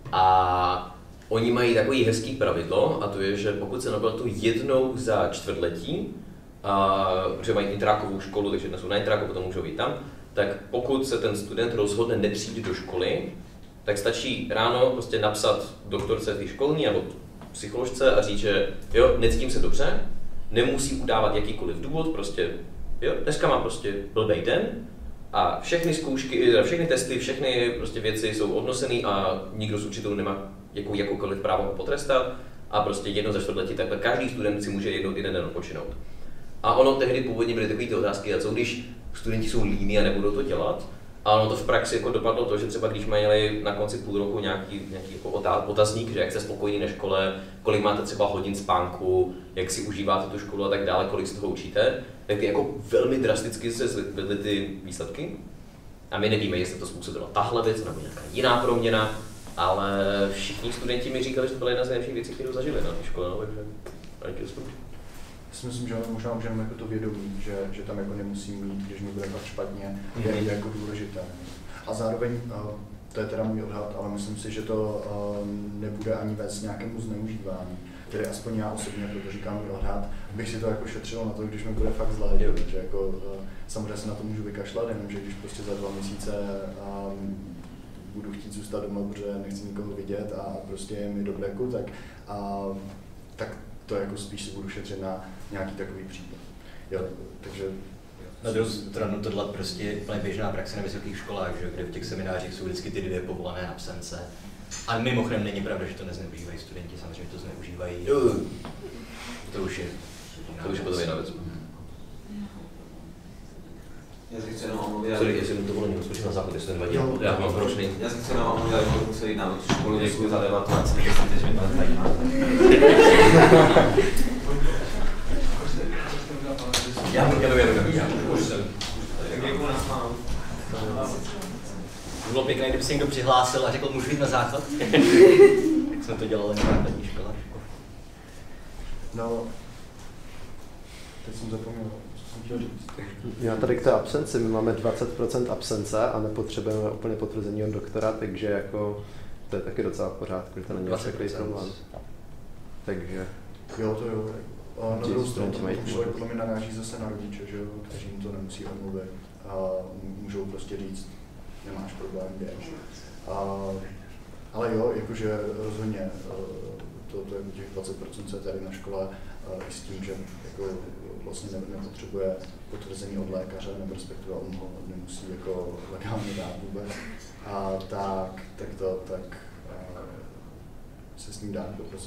a oni mají takový hezký pravidlo, a to je, že pokud se naplatí jednou za čtvrtletí, a, protože mají intrákovou školu, takže dnes jsou na intráku, potom můžou být tam, tak pokud se ten student rozhodne nepřijít do školy, tak stačí ráno prostě napsat doktorce té školní nebo psycholožce a říct, že jo, necítím se dobře, nemusí udávat jakýkoliv důvod, prostě jo, dneska mám prostě blbej den a všechny zkoušky, všechny testy, všechny prostě věci jsou odnosený a nikdo z učitelů nemá jakou, jakoukoliv právo ho potrestat a prostě jedno za čtvrtletí, takhle každý student si může jednou jeden den odpočinout. A ono tehdy původně byly takové ty otázky, a co když studenti jsou líní a nebudou to dělat, a ono to v praxi jako dopadlo to, že třeba když měli na konci půl roku nějaký, nějaký jako otazník, že jak jste spokojení na škole, kolik máte třeba hodin spánku, jak si užíváte tu školu a tak dále, kolik z toho učíte, tak ty jako velmi drasticky se zvedly ty výsledky. A my nevíme, jestli to způsobila tahle věc nebo nějaká jiná proměna, ale všichni studenti mi říkali, že to byla jedna z nejlepších věcí, kterou zažili na té škole, no, takže ani to Já si myslím, že možná můžeme jako to vědomí, že, že tam jako nemusí mít, když mi bude tak špatně, je mm-hmm. jako důležité. A zároveň, to je teda můj odhad, ale myslím si, že to nebude ani vést nějakému zneužívání. Tedy aspoň já osobně, protože říkám můj odhad, bych si to jako šetřil na to, když mi bude fakt zlé, že jako samozřejmě se na to můžu vykašlat, jenom že když prostě za dva měsíce um, budu chtít zůstat doma, protože nechci nikoho vidět a prostě je mi do breku, tak, a, tak to jako spíš si budu šetřit na nějaký takový případ. Jo, takže na druhou stranu tohle prostě je úplně běžná praxe na vysokých školách, že? Kde v těch seminářích jsou vždycky ty dvě povolené absence. A mimochodem není pravda, že to nezneužívají studenti, samozřejmě to zneužívají. To už je to už je potom jiná věc. Já si chci jenom omluvit. Sorry, jestli mi to volení rozpočít na záchod, jestli to nevadí. Já mám prošný. Já si chci jenom omluvit, že budu muset jít na školu, děkuji za debatu, a si myslíte, že mě to zajímá. Já bych jenom jenom já už jsem. Tak děkuji na spánu. Bylo pěkné, kdyby se někdo přihlásil a řekl, můžu jít na záchod? Jak jsme to dělali na základní škole. No, teď jsem zapomněl. Já tady k té absenci, my máme dvacet procent absence a nepotřebujeme úplně potvrzení od doktora, takže jako to je taky docela v pořádku, že to není takový problém. Takže... Jo, to jo. A na druhou stranu člověk podle mě naráží zase na rodiče, že jo, kteří jim to nemusí omluvit a můžou prostě říct, nemáš problém, běž. A, ale jo, jakože rozhodně to, to je těch dvacet procent, co je tady na škole, i s tím, že jako vlastně nepotřebuje potvrzení od lékaře, nebo respektive on ho nemusí jako legálně dát vůbec. A tak, tak to, tak se s ním dá dopracovat.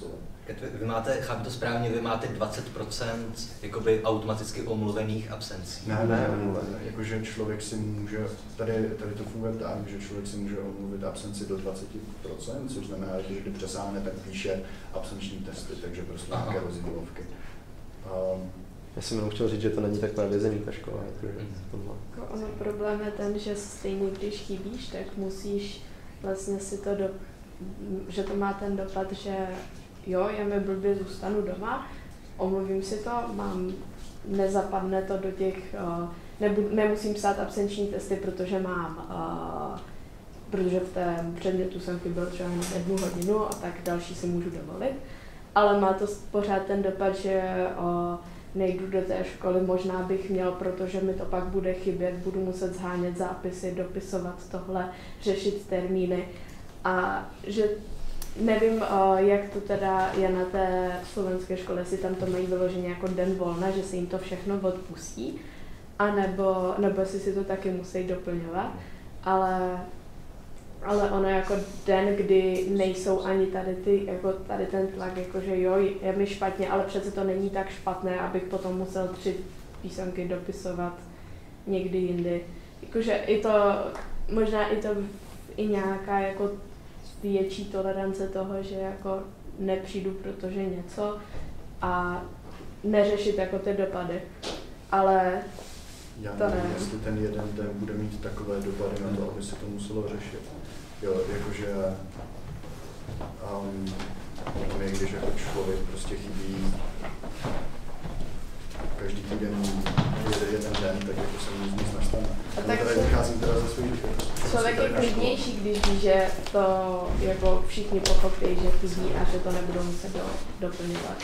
Vy máte, chápu to správně, vy máte dvacet procent jakoby automaticky omluvených absencí. Ne, ne, omluvené. Jakože člověk si může, tady, tady to funguje tak, že člověk si může omluvit absenci do dvacet procent, což znamená, že když přesáhne, tak píše absenční testy, takže prostě nějaké rozdílovky. Um, Já jsem jenom chtěl říct, že to není takové vězení ta škola. Jakože jako ono problém je ten, že stejně když chybíš, tak musíš vlastně si to do, že to má ten dopad, že jo, já mi blbě zůstanu doma, omluvím si to, mám, nezapadne to do těch, uh, nebu, nemusím psát absenční testy, protože mám, uh, protože v té předmětu jsem chyběl třeba jenom jednu hodinu a tak další si můžu dovolit, ale má to pořád ten dopad, že uh, nejdu do té školy, možná bych měl, protože mi to pak bude chybět, budu muset zhánět zápisy, dopisovat tohle, řešit termíny a že nevím, jak to teda je na té slovenské škole, jestli tam to mají vyloženě jako den volna, že se jim to všechno odpustí, anebo, nebo jestli si to taky musí doplňovat, ale, ale ono jako den, kdy nejsou ani tady, ty, jako tady ten tlak, jakože jo, je mi špatně, ale přece to není tak špatné, abych potom musel tři písemky dopisovat někdy jindy. Jakože i to, možná i to i nějaká jako větší tolerance toho, že jako nepřijdu, protože něco a neřešit jako ty dopady, ale já to nevím, ne. jestli ten jeden den bude mít takové dopady na to, aby se to muselo řešit. Jo, jakože um, mě, když jako člověk prostě chybí každý týden jede jeden den, tak jako se mi nic nastane. A tak tady vycházím teda ze svých člověk je klidnější, když ví, že to jako všichni pochopí, že chybí a že to nebudou muset do, doplňovat.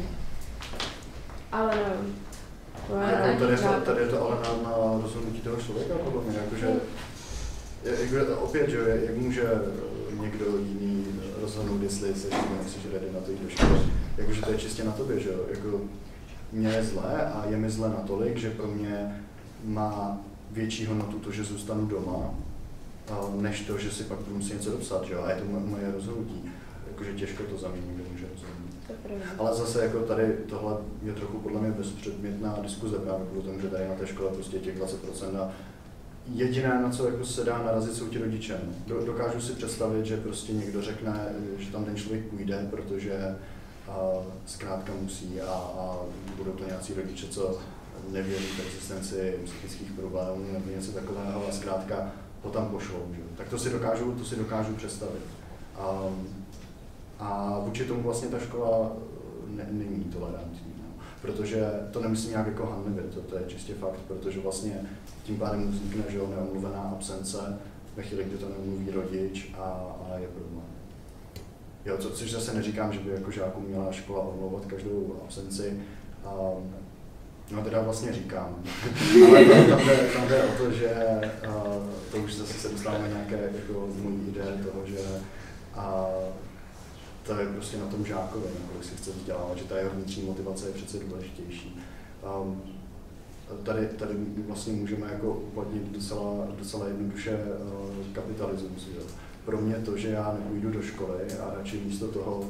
Ale nevím. Jako tady, je to, tady je to ale na, na rozhodnutí toho člověka, podle mě, jakože, jako, opět, že jak může někdo jiný rozhodnout, jestli se jsi ready na to jít do školy, jakože to je čistě na tobě, že jo, jako mě je zlé a je mi zlé natolik, že pro mě má větší hodnotu to, že zůstanu doma, než to, že si pak budu muset něco dopsat, že jo, a je to moje rozhodnutí, jakože těžko to za mě někdo může rozhodnout. Ale zase jako tady tohle je trochu podle mě bezpředmětná diskuze právě kvůli tomu, že tady na té škole prostě těch dvacet procent a jediné, na co jako se dá narazit, jsou ti rodiče. Do, dokážu si představit, že prostě někdo řekne, že tam ten člověk půjde, protože a, zkrátka musí a, a budou to nějací rodiče, co nevěří v existenci psychických problémů nebo něco takového a zkrátka ho tam pošlou. Že? Tak to si dokážu, to si dokážu představit. A, a vůči tomu vlastně ta škola ne, není tolerantní. No. Protože to nemyslím nějak jako hanlivě, to, to je čistě fakt, protože vlastně tím pádem vznikne, že jo, neomluvená absence ve chvíli, kdy to neomluví rodič a, a je problém. Jo, co, což zase neříkám, že by jako žáků měla škola omlouvat každou absenci. Um, no teda vlastně říkám. Ale tam jde, tam jde o to, že uh, to už zase se dostáváme nějaké jako mojí ideje toho, že uh, to je prostě na tom žákovi, kolik si chce vzdělávat, že ta jeho vnitřní motivace je přece důležitější. Um, tady, tady vlastně můžeme jako uplatnit docela, docela jednoduše uh, kapitalismus. Jo. Pro mě to, že já nepůjdu do školy a radši místo toho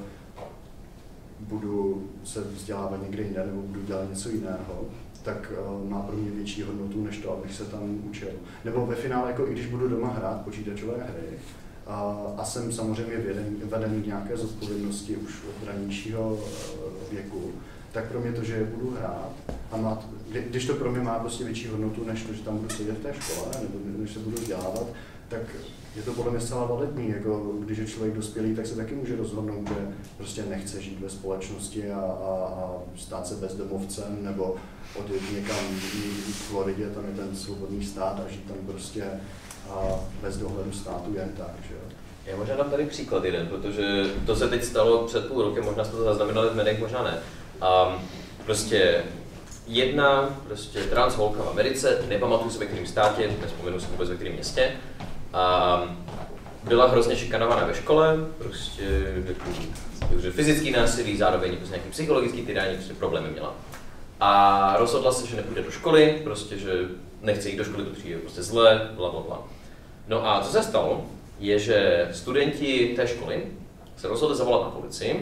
budu se vzdělávat někde jinde nebo budu dělat něco jiného, tak uh, má pro mě větší hodnotu, než to, abych se tam učil. Nebo ve finále, jako i když budu doma hrát počítačové hry, a, a jsem samozřejmě veden, veden k nějaké zodpovědnosti už od ranějšího věku, tak pro mě to, že je budu hrát, a má, když to pro mě má prostě větší hodnotu, než to, že tam budu sedět v té škole, nebo než se budu vzdělávat, tak je to podle mě zcela validní. Jako, když je člověk dospělý, tak se taky může rozhodnout, že prostě nechce žít ve společnosti a, a, a stát se bezdomovcem, nebo odjet někam v Floridě, tam je ten svobodný stát a žít tam prostě a bez dohledu státu jen tak, že jo. Já možná dám tady příklad jeden, protože to se teď stalo před půl rokem, možná jste to zaznamenali v médiích, možná ne. A prostě jedna prostě trans holka v Americe, nepamatuju se ve kterém státě, nevzpomenu si vůbec ve kterém městě, a byla hrozně šikanovaná ve škole, prostě jako, fyzický násilí, zároveň prostě nějaký psychologický tyrání, prostě problémy měla. A rozhodla se, že nepůjde do školy, prostě, že nechce jít do školy, protože je prostě zlé, bla, bla, bla. No a co se stalo, je, že studenti té školy se rozhodli zavolat na policii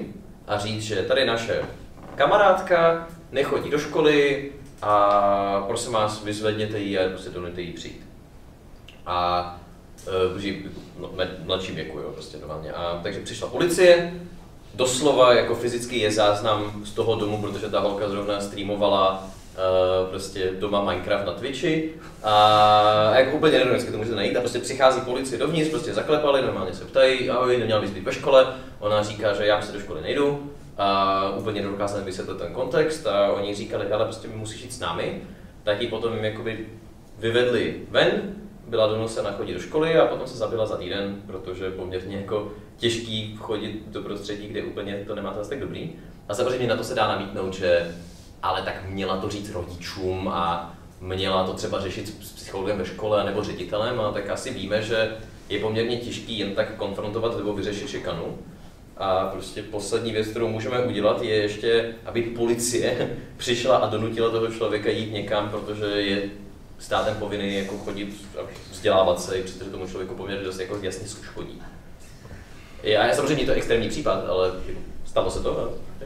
a říct, že tady naše kamarádka nechodí do školy a prosím vás, vyzvedněte ji a prostě donujte jí přijít. A uh, no, mladším věku, jo, prostě normálně. A takže přišla policie, doslova jako fyzicky je záznam z toho domu, protože ta holka zrovna streamovala uh, prostě doma Minecraft na Twitchi a jako úplně nerovnicky to můžete najít a prostě přichází policie dovnitř, prostě zaklepali, normálně se ptají, ahoj, neměla bys být ve škole, ona říká, že já se do školy nejdu a úplně nedokázali vysvětlit ten kontext a oni říkali, ale prostě musíš jít s námi, tak ji potom jakoby vyvedli ven, byla donucena chodit do školy a potom se zabila za týden, protože poměrně jako těžký chodit do prostředí, kde úplně to nemáte zase tak dobrý. A samozřejmě na to se dá namítnout, že ale tak měla to říct rodičům a měla to třeba řešit s psychologem ve škole nebo ředitelem, a tak asi víme, že je poměrně těžký jen tak konfrontovat nebo vyřešit šikanu. A prostě poslední věc, kterou můžeme udělat, je ještě, aby policie přišla a donutila toho člověka jít někam, protože je státem povinný jako chodit a vzdělávat se, protože tomu člověku poměrně dost jako jasně škodí. Já samozřejmě to je extrémní případ, ale stalo se to.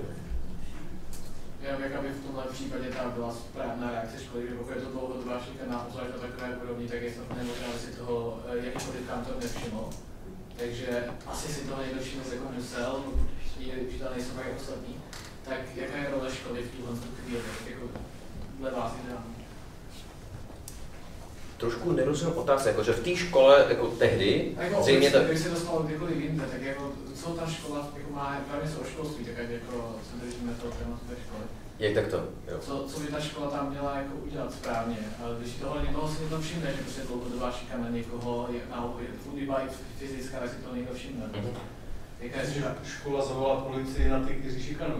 Já bych, aby v tomhle případě tam byla správná reakce školy, že pokud je to dlouhodobá šikana, obzvlášť na takové úrovni, tak je snad nemožné, aby si toho jakýkoliv kantor nevšiml. Takže asi si toho někdo všiml, jako musel, když tam nejsou tak ostatní. Tak jaká je role školy v téhle chvíli, jako dle vás ideální? Trošku nerozumím otázce, jako že v té škole jako tehdy, jako zřejmě to... Když se dostalo kdykoliv jinde, tak jako co ta škola jako má, právě se o školství, tak jako se držíme toho tématu té školy. Jak tak to? Jo. Co, co by ta škola tam měla jako udělat správně? Ale když tohle někoho si to všimne, že prostě dlouhodobá šikana někoho, třeba i fyzická, tak si to někdo všimne. Mm-hmm. Jaká je škola zavolá policii na ty, kteří šikanují.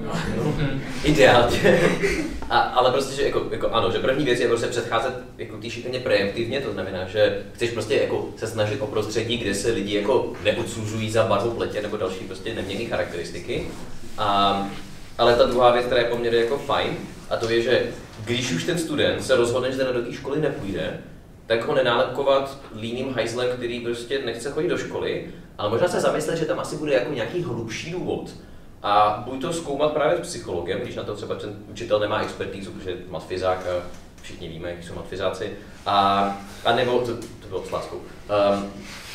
Ideálně. A, ale prostě, že jako, jako ano, že první věc je prostě předcházet jako té šikaně preemptivně, to znamená, že chceš prostě jako se snažit o prostředí, kde se lidi jako neodsuzují za barvu pletě nebo další prostě neměnné charakteristiky. A, ale ta druhá věc, která je poměrně jako fajn, a to je, že když už ten student se rozhodne, že do té školy nepůjde, tak ho nenálepkovat líným hajzlem, který prostě nechce chodit do školy, ale možná se zamyslet, že tam asi bude jako nějaký hlubší důvod. A buď to zkoumat právě s psychologem, když na to třeba ten učitel nemá expertízu, protože je matfyzák a všichni víme, jak jsou matfyzáci, a, a nebo, to, to bylo s láskou. Um,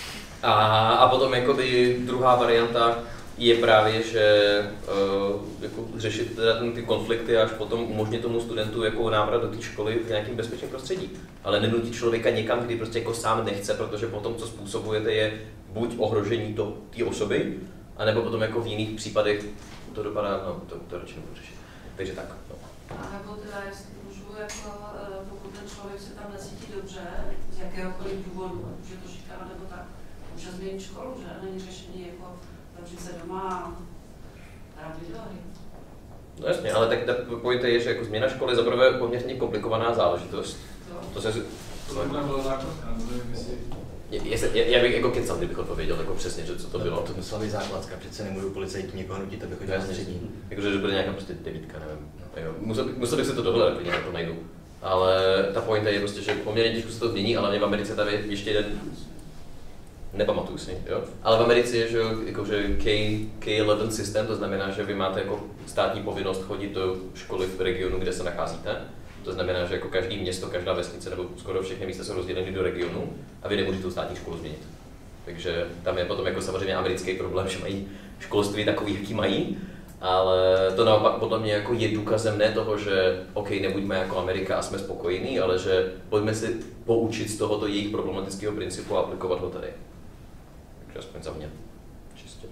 a, a potom jakoby druhá varianta je právě, že uh, jako řešit teda ten, ty konflikty až potom umožnit tomu studentu jako návrat do té školy v nějakém bezpečném prostředí. Ale nenutit člověka někam, kdy prostě jako sám nechce, protože potom, co způsobujete, je buď ohrožení té osoby, anebo potom jako v jiných případech to dopadá, no to, to radši nebudu řešit. Takže tak. No. A nebo teda, jestli můžu, jako, pokud ten člověk se tam necítí dobře, z jakéhokoliv důvodu, že to šikana nebo tak, může změnit školu, že není řešení jako zavřít se doma a hrát videohry. No jasně, ale tak ta pojďte je, že jako změna školy je zaprvé poměrně komplikovaná záležitost. To se... To nebylo základka, nevím, jestli... Já, já bych jako kecal, kdybych odpověděl jako přesně, že co to bylo. To musela být základka, přece nemůžu policajti někoho nutit, aby chodil na střední. Jakože to bude nějaká prostě devítka, nevím. Jo, musel, bych, musel bych si to dohledat, když to najdu. Ale ta pointa je prostě, že poměrně těžko se to změní, ale v Americe tady je ještě jeden, nepamatuju si, jo? Ale v Americe je, že, jako, že K, K jedenáct systém, to znamená, že vy máte jako státní povinnost chodit do školy v regionu, kde se nacházíte. To znamená, že jako každý město, každá vesnice nebo skoro všechny místa jsou rozděleny do regionu a vy nemůžete tu státní školu změnit. Takže tam je potom jako samozřejmě americký problém, že mají školství takový, jaký mají, ale to naopak podle mě jako je důkazem ne toho, že OK, nebuďme jako Amerika a jsme spokojení, ale že pojďme si poučit z tohoto jejich problematického principu a aplikovat ho tady. Takže aspoň za mě. Čistě.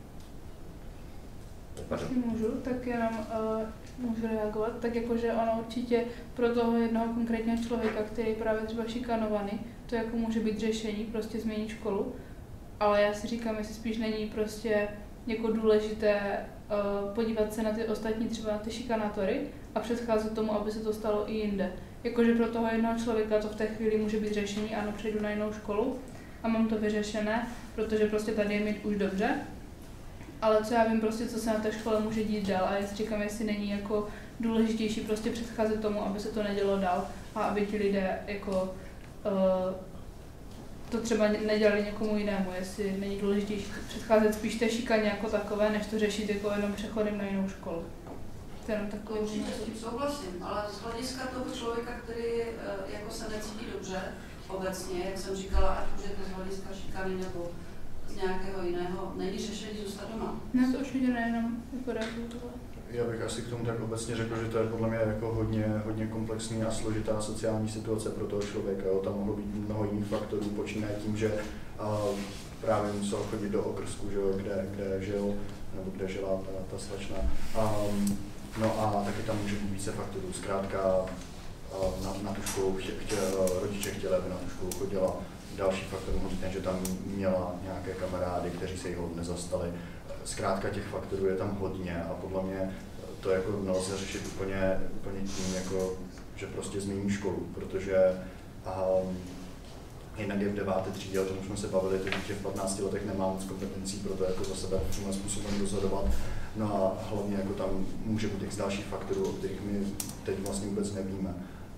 Jestli můžu, tak jenom uh, můžu reagovat, tak jakože ono určitě pro toho jednoho konkrétního člověka, který je právě třeba šikanovaný, to jako může být řešení, prostě změnit školu, ale já si říkám, jestli spíš není prostě jako důležité uh, podívat se na ty ostatní, třeba na ty šikanátory a předcházet tomu, aby se to stalo i jinde. Jakože pro toho jednoho člověka to v té chvíli může být řešení, ano, přejdu na jinou školu a mám to vyřešené, protože prostě tady je mít už dobře. Ale co já vím prostě, co se na té škole může dít dál a já si říkám, jestli není jako důležitější prostě předcházet tomu, aby se to nedělo dál a aby ti lidé jako uh, to třeba nedělali někomu jinému, jestli není důležitější předcházet spíš té šikaně jako takové, než to řešit jako jenom přechodem na jinou školu. To je jenom takový. Určitě s tím souhlasím, ale z hlediska toho člověka, který jako se necítí dobře obecně, jak jsem říkala, ať už je to z hlediska šikany nebo z nějakého jiného, není řešení zůstat doma. Ne, to určitě nejenom jako reagovat. Já bych asi k tomu tak obecně řekl, že to je podle mě jako hodně, hodně komplexní a složitá sociální situace pro toho člověka. Jo. Tam mohlo být mnoho jiných faktorů, počínaje tím, že uh, právě musel chodit do okrsku, že jo, kde, kde žil, nebo kde žila ta, ta slečna. Um, no a taky tam může být více faktorů. Zkrátka uh, na, na tu školu chtě, chtě, rodiče chtěli, aby na tu školu chodila. Další faktor může být ten, že tam měla nějaké kamarády, kteří se jí hodně nezastali. Zkrátka těch faktorů je tam hodně a podle mě to jako nelze řešit úplně, úplně tím, jako, že prostě změní školu, protože um, jinak je v deváté třídě, o tom jsme se bavili, to dítě v patnácti letech nemá moc kompetencí pro to jako za sebe tímhle způsobem rozhodovat. No a hlavně jako tam může být x dalších faktorů, o kterých my teď vlastně vůbec nevíme.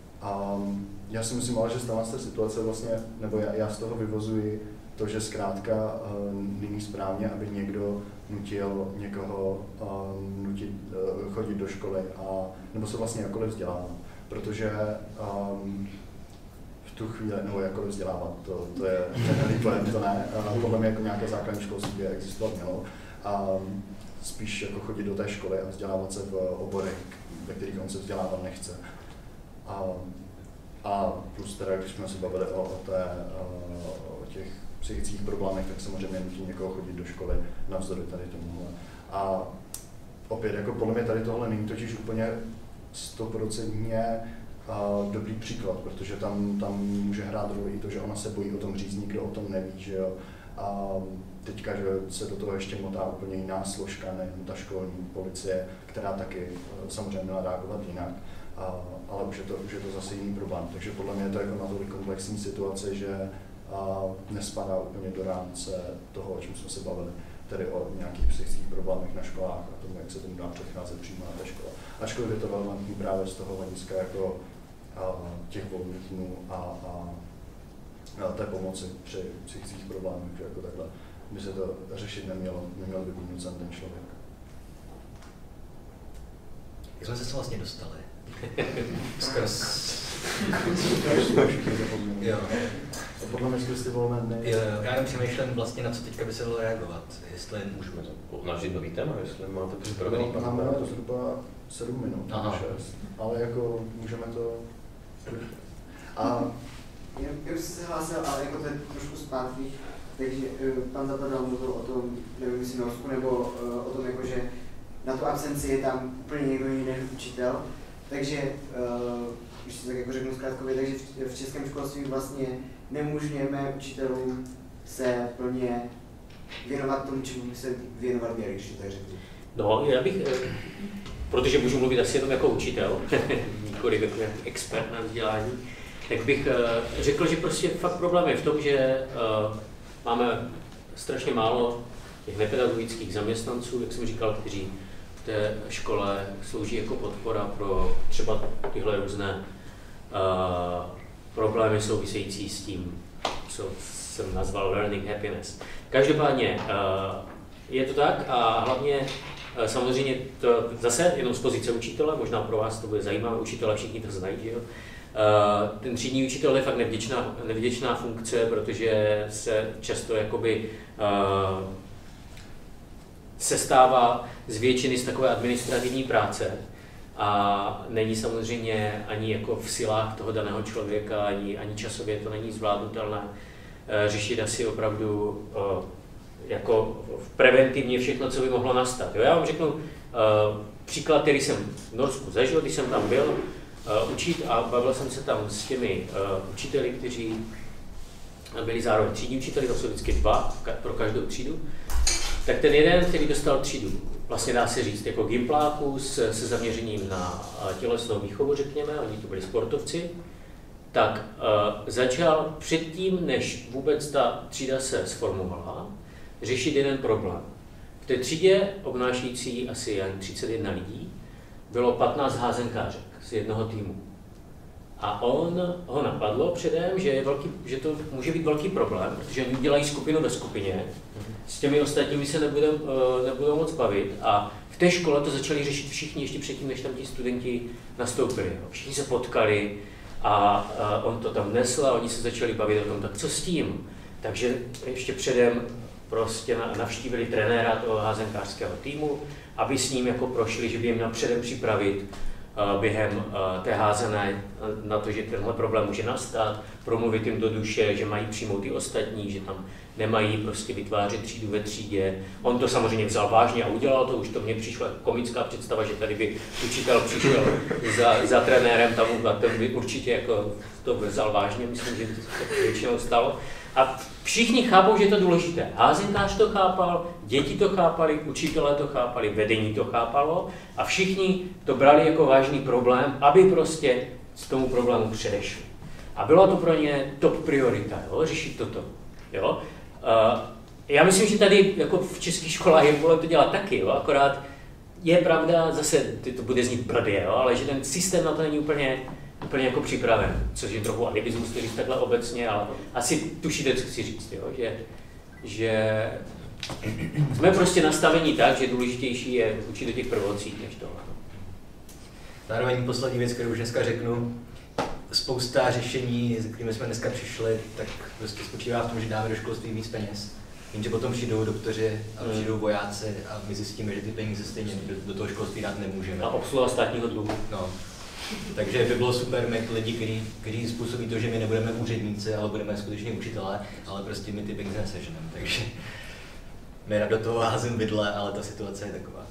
Um, já si myslím ale, že stále z té situace vlastně, nebo já, já z toho vyvozuji to, že zkrátka uh, není správně, aby někdo nutil někoho uh, nutit, uh, chodit do školy, a, nebo se vlastně jakkoliv vzdělávat. Protože um, v tu chvíli, nebo jakkoliv vzdělávat, to, to je ten pojem, to ne, uh, podle mě jako nějaké základní školství by existovat mělo. Um, spíš jako chodit do té školy a vzdělávat se v oborech, ve kterých on se vzdělávat nechce. Um, a plus teda, když jsme se bavili o, o, té, o těch psychických problémech, tak samozřejmě nutí někoho chodit do školy navzdory tady tomuhle. A opět, jako podle mě tady tohle není totiž úplně stoprocentně dobrý příklad, protože tam, tam může hrát roli i to, že ona se bojí o tom říct, nikdo o tom neví, že jo. A teďka, že se do toho ještě motá úplně jiná složka, nejen ta školní policie, která taky samozřejmě měla reagovat jinak. A, ale už je, to, už je to zase jiný problém. Takže podle mě je to jako natolik komplexní situace, že a, nespadá úplně do rámce toho, o čem jsme se bavili, tedy o nějakých psychických problémech na školách a tomu, jak se tomu dá předcházet přímo na té škole. Ačkoliv je to relevantní právě z toho hlediska jako a, těch volných dnů a, a, a té pomoci při psychických problémech, že jako takhle by se to řešit nemělo, neměl by být nucen ten člověk. Jak jsme se to vlastně dostali? Skrz... Jo. A podle mě skrz ty volné dny. Jo, jo. Já jenom přemýšlím vlastně, na co teďka by se dalo reagovat. Jestli můžeme to nažít nový téma, jestli máte připravený. No, máme to zhruba sedm minut, nebo šest, ale jako můžeme to... A já bych se hlásil, ale jako to je trošku zpátky, takže pan Zapadal mluvil o tom, nevím, jestli Norsku, nebo o tom, jako, že na tu absenci je tam úplně někdo jiný než učitel. Takže, když si tak jako řeknu zkrátkově, takže v českém školství vlastně nemůžeme učitelům se plně věnovat tomu, čemu by se věnoval měli, když to tak řeknu. No, já bych, protože můžu mluvit asi jenom jako učitel, nikoliv jako expert na vzdělání, tak bych řekl, že prostě fakt problém je v tom, že máme strašně málo těch nepedagogických zaměstnanců, jak jsem říkal, kteří v té škole slouží jako podpora pro třeba tyhle různé uh, problémy související s tím, co jsem nazval learning happiness. Každopádně uh, je to tak a hlavně uh, samozřejmě to zase jenom z pozice učitele, možná pro vás to bude zajímavé, učitele všichni to znají, že jo? Uh, ten třídní učitel je fakt nevděčná, nevděčná funkce, protože se často jakoby uh, se stává z většiny z takové administrativní práce a není samozřejmě ani jako v silách toho daného člověka, ani, ani časově to není zvládnutelné uh, řešit asi opravdu uh, jako preventivně všechno, co by mohlo nastat. Jo, já vám řeknu uh, příklad, který jsem v Norsku zažil, když jsem tam byl uh, učit a bavil jsem se tam s těmi uh, učiteli, kteří byli zároveň třídní učiteli, to jsou vždycky dva pro každou třídu. Tak ten jeden, který dostal třídu, vlastně dá se říct jako gimpláků se, se zaměřením na tělesnou výchovu, řekněme, oni to byli sportovci, tak uh, začal předtím, než vůbec ta třída se sformovala, řešit jeden problém. V té třídě, obnášející asi třicet jedna lidí, bylo patnáct házenkářek z jednoho týmu. A on ho napadlo předem, že, je velký, že to může být velký problém, protože oni dělají skupinu ve skupině, s těmi ostatními se nebudou, nebudou moc bavit a v té škole to začali řešit všichni ještě předtím, než tam ti studenti nastoupili. Všichni se potkali a on to tam nesl a oni se začali bavit o tom, tak co s tím? Takže ještě předem prostě navštívili trenéra toho házenkářského týmu, aby s ním jako prošli, že by jim měl předem připravit během té házené na to, že tenhle problém může nastat, promluvit jim do duše, že mají přijmout i ostatní, že tam nemají prostě vytvářet třídu ve třídě. On to samozřejmě vzal vážně a udělal to, už to mně přišla komická představa, že tady by učitel přišel za, za trenérem tam a ten by určitě jako to vzal vážně, myslím, že to většinou stalo. A všichni chápou, že je to důležité. Házenkář to chápal, děti to chápali, učitelé to chápali, vedení to chápalo a všichni to brali jako vážný problém, aby prostě z tomu problému předešli. A byla to pro ně top priorita, jo, řešit toto. Jo. Uh, já myslím, že tady jako v českých školách je vůle to dělat taky, jo, akorát je pravda, zase to bude znít blbě, jo, ale že ten systém na to není úplně úplně jako připraven, což je trochu alibismus, který takhle obecně, ale asi tušíte, co chci říct, jo? Že, že jsme prostě nastavení tak, že důležitější je učit do těch prvocích než tohle. Zároveň poslední věc, kterou už dneska řeknu, spousta řešení, s kterými jsme dneska přišli, tak prostě spočívá v tom, že dáme do školství víc peněz. Jenže potom přijdou doktoři a přijdou vojáci a my zjistíme, že ty peníze stejně do, do toho školství dát nemůžeme. A obsluha státního dluhu. No. Takže by bylo super mít lidi, kteří, kteří způsobí to, že my nebudeme úředníci, ale budeme skutečně učitelé, ale prostě my ty peníze neseženeme. Takže my do toho házím vidle, ale ta situace je taková.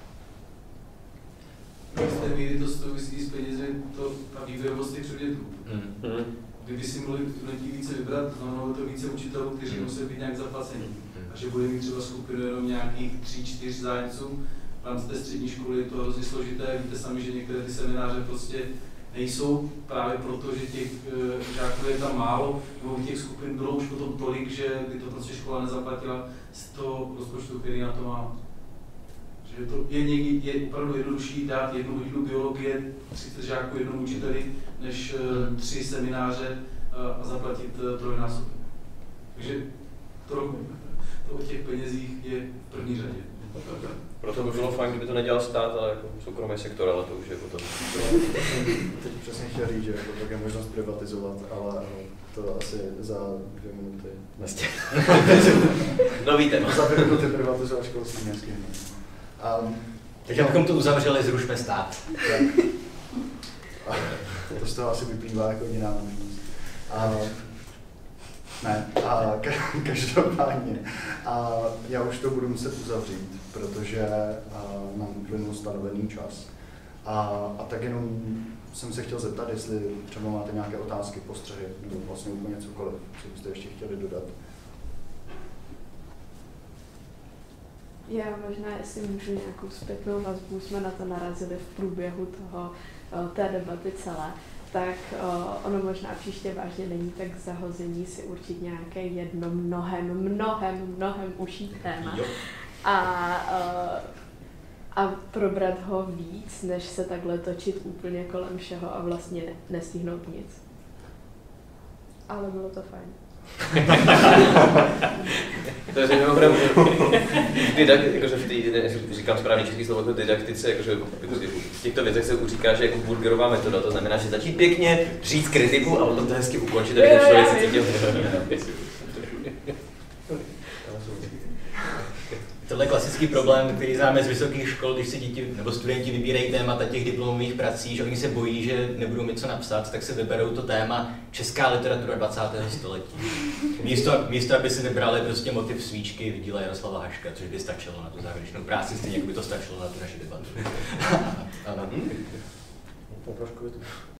V té míry to souvisí s penězi, to, ta výběrovost těch předmětů. Mm. Kdyby si mohli studenti více vybrat, znamenalo to více učitelů, kteří mm. musí být nějak zaplacení. Mm. A že bude mít třeba skupinu jenom nějakých tři, čtyř zájemců. V rámci té střední školy je to hrozně složité, víte sami, že některé ty semináře prostě nejsou právě proto, že těch žáků je tam málo, nebo těch skupin bylo už potom tolik, že by to prostě škola nezaplatila z toho rozpočtu, který na to má. Že to je někdy je opravdu jednodušší dát jednu hodinu biologie, třicet žáků jednomu učiteli, než tři semináře a zaplatit trojnásobek. Takže to, to o těch penězích je v první řadě. Proto by bylo fajn, kdyby to nedělal stát, ale jako soukromý sektor, ale to už je potom. Teď přesně chtěl říct, že jako tak je možnost privatizovat, ale to asi za dvě minuty. Vlastně. Nový téma. Za dvě minuty privatizovat školství městský. Um, Takže abychom to uzavřeli, zrušme stát. Tak. To z toho asi vyplývá jako jiná možnost. A, ne, a ka- každopádně. A já už to budu muset uzavřít, protože a, mám uplynul stanovený čas. A, a tak jenom jsem se chtěl zeptat, jestli třeba máte nějaké otázky, postřehy, nebo vlastně úplně cokoliv, co byste ještě chtěli dodat. Já možná, jestli můžu nějakou zpětnou vazbu, jsme na to narazili v průběhu toho, té debaty celé, tak ono možná příště vážně není tak zahození si určit nějaké jedno mnohem, mnohem, mnohem užší téma a, a probrat ho víc, než se takhle točit úplně kolem všeho a vlastně nestihnout nic. Ale bylo to fajn. To je mimochodem, jakože v té, říkám správně český slovo, jako didaktice, jakože v těchto věcech se říká, že jako burgerová metoda, to znamená, že začít pěkně říct kritiku a potom to hezky ukončit, aby ten člověk se cítil. Tohle je klasický problém, který známe z vysokých škol, když si děti nebo studenti vybírají témata těch diplomových prací, že oni se bojí, že nebudou mít co napsat, tak se vyberou to téma česká literatura dvacátého století. Místo, místo aby si vybrali prostě motiv svíčky v díle Jaroslava Haška, což by stačilo na tu závěrečnou práci, stejně jako by to stačilo na tu naši debatu. Ano.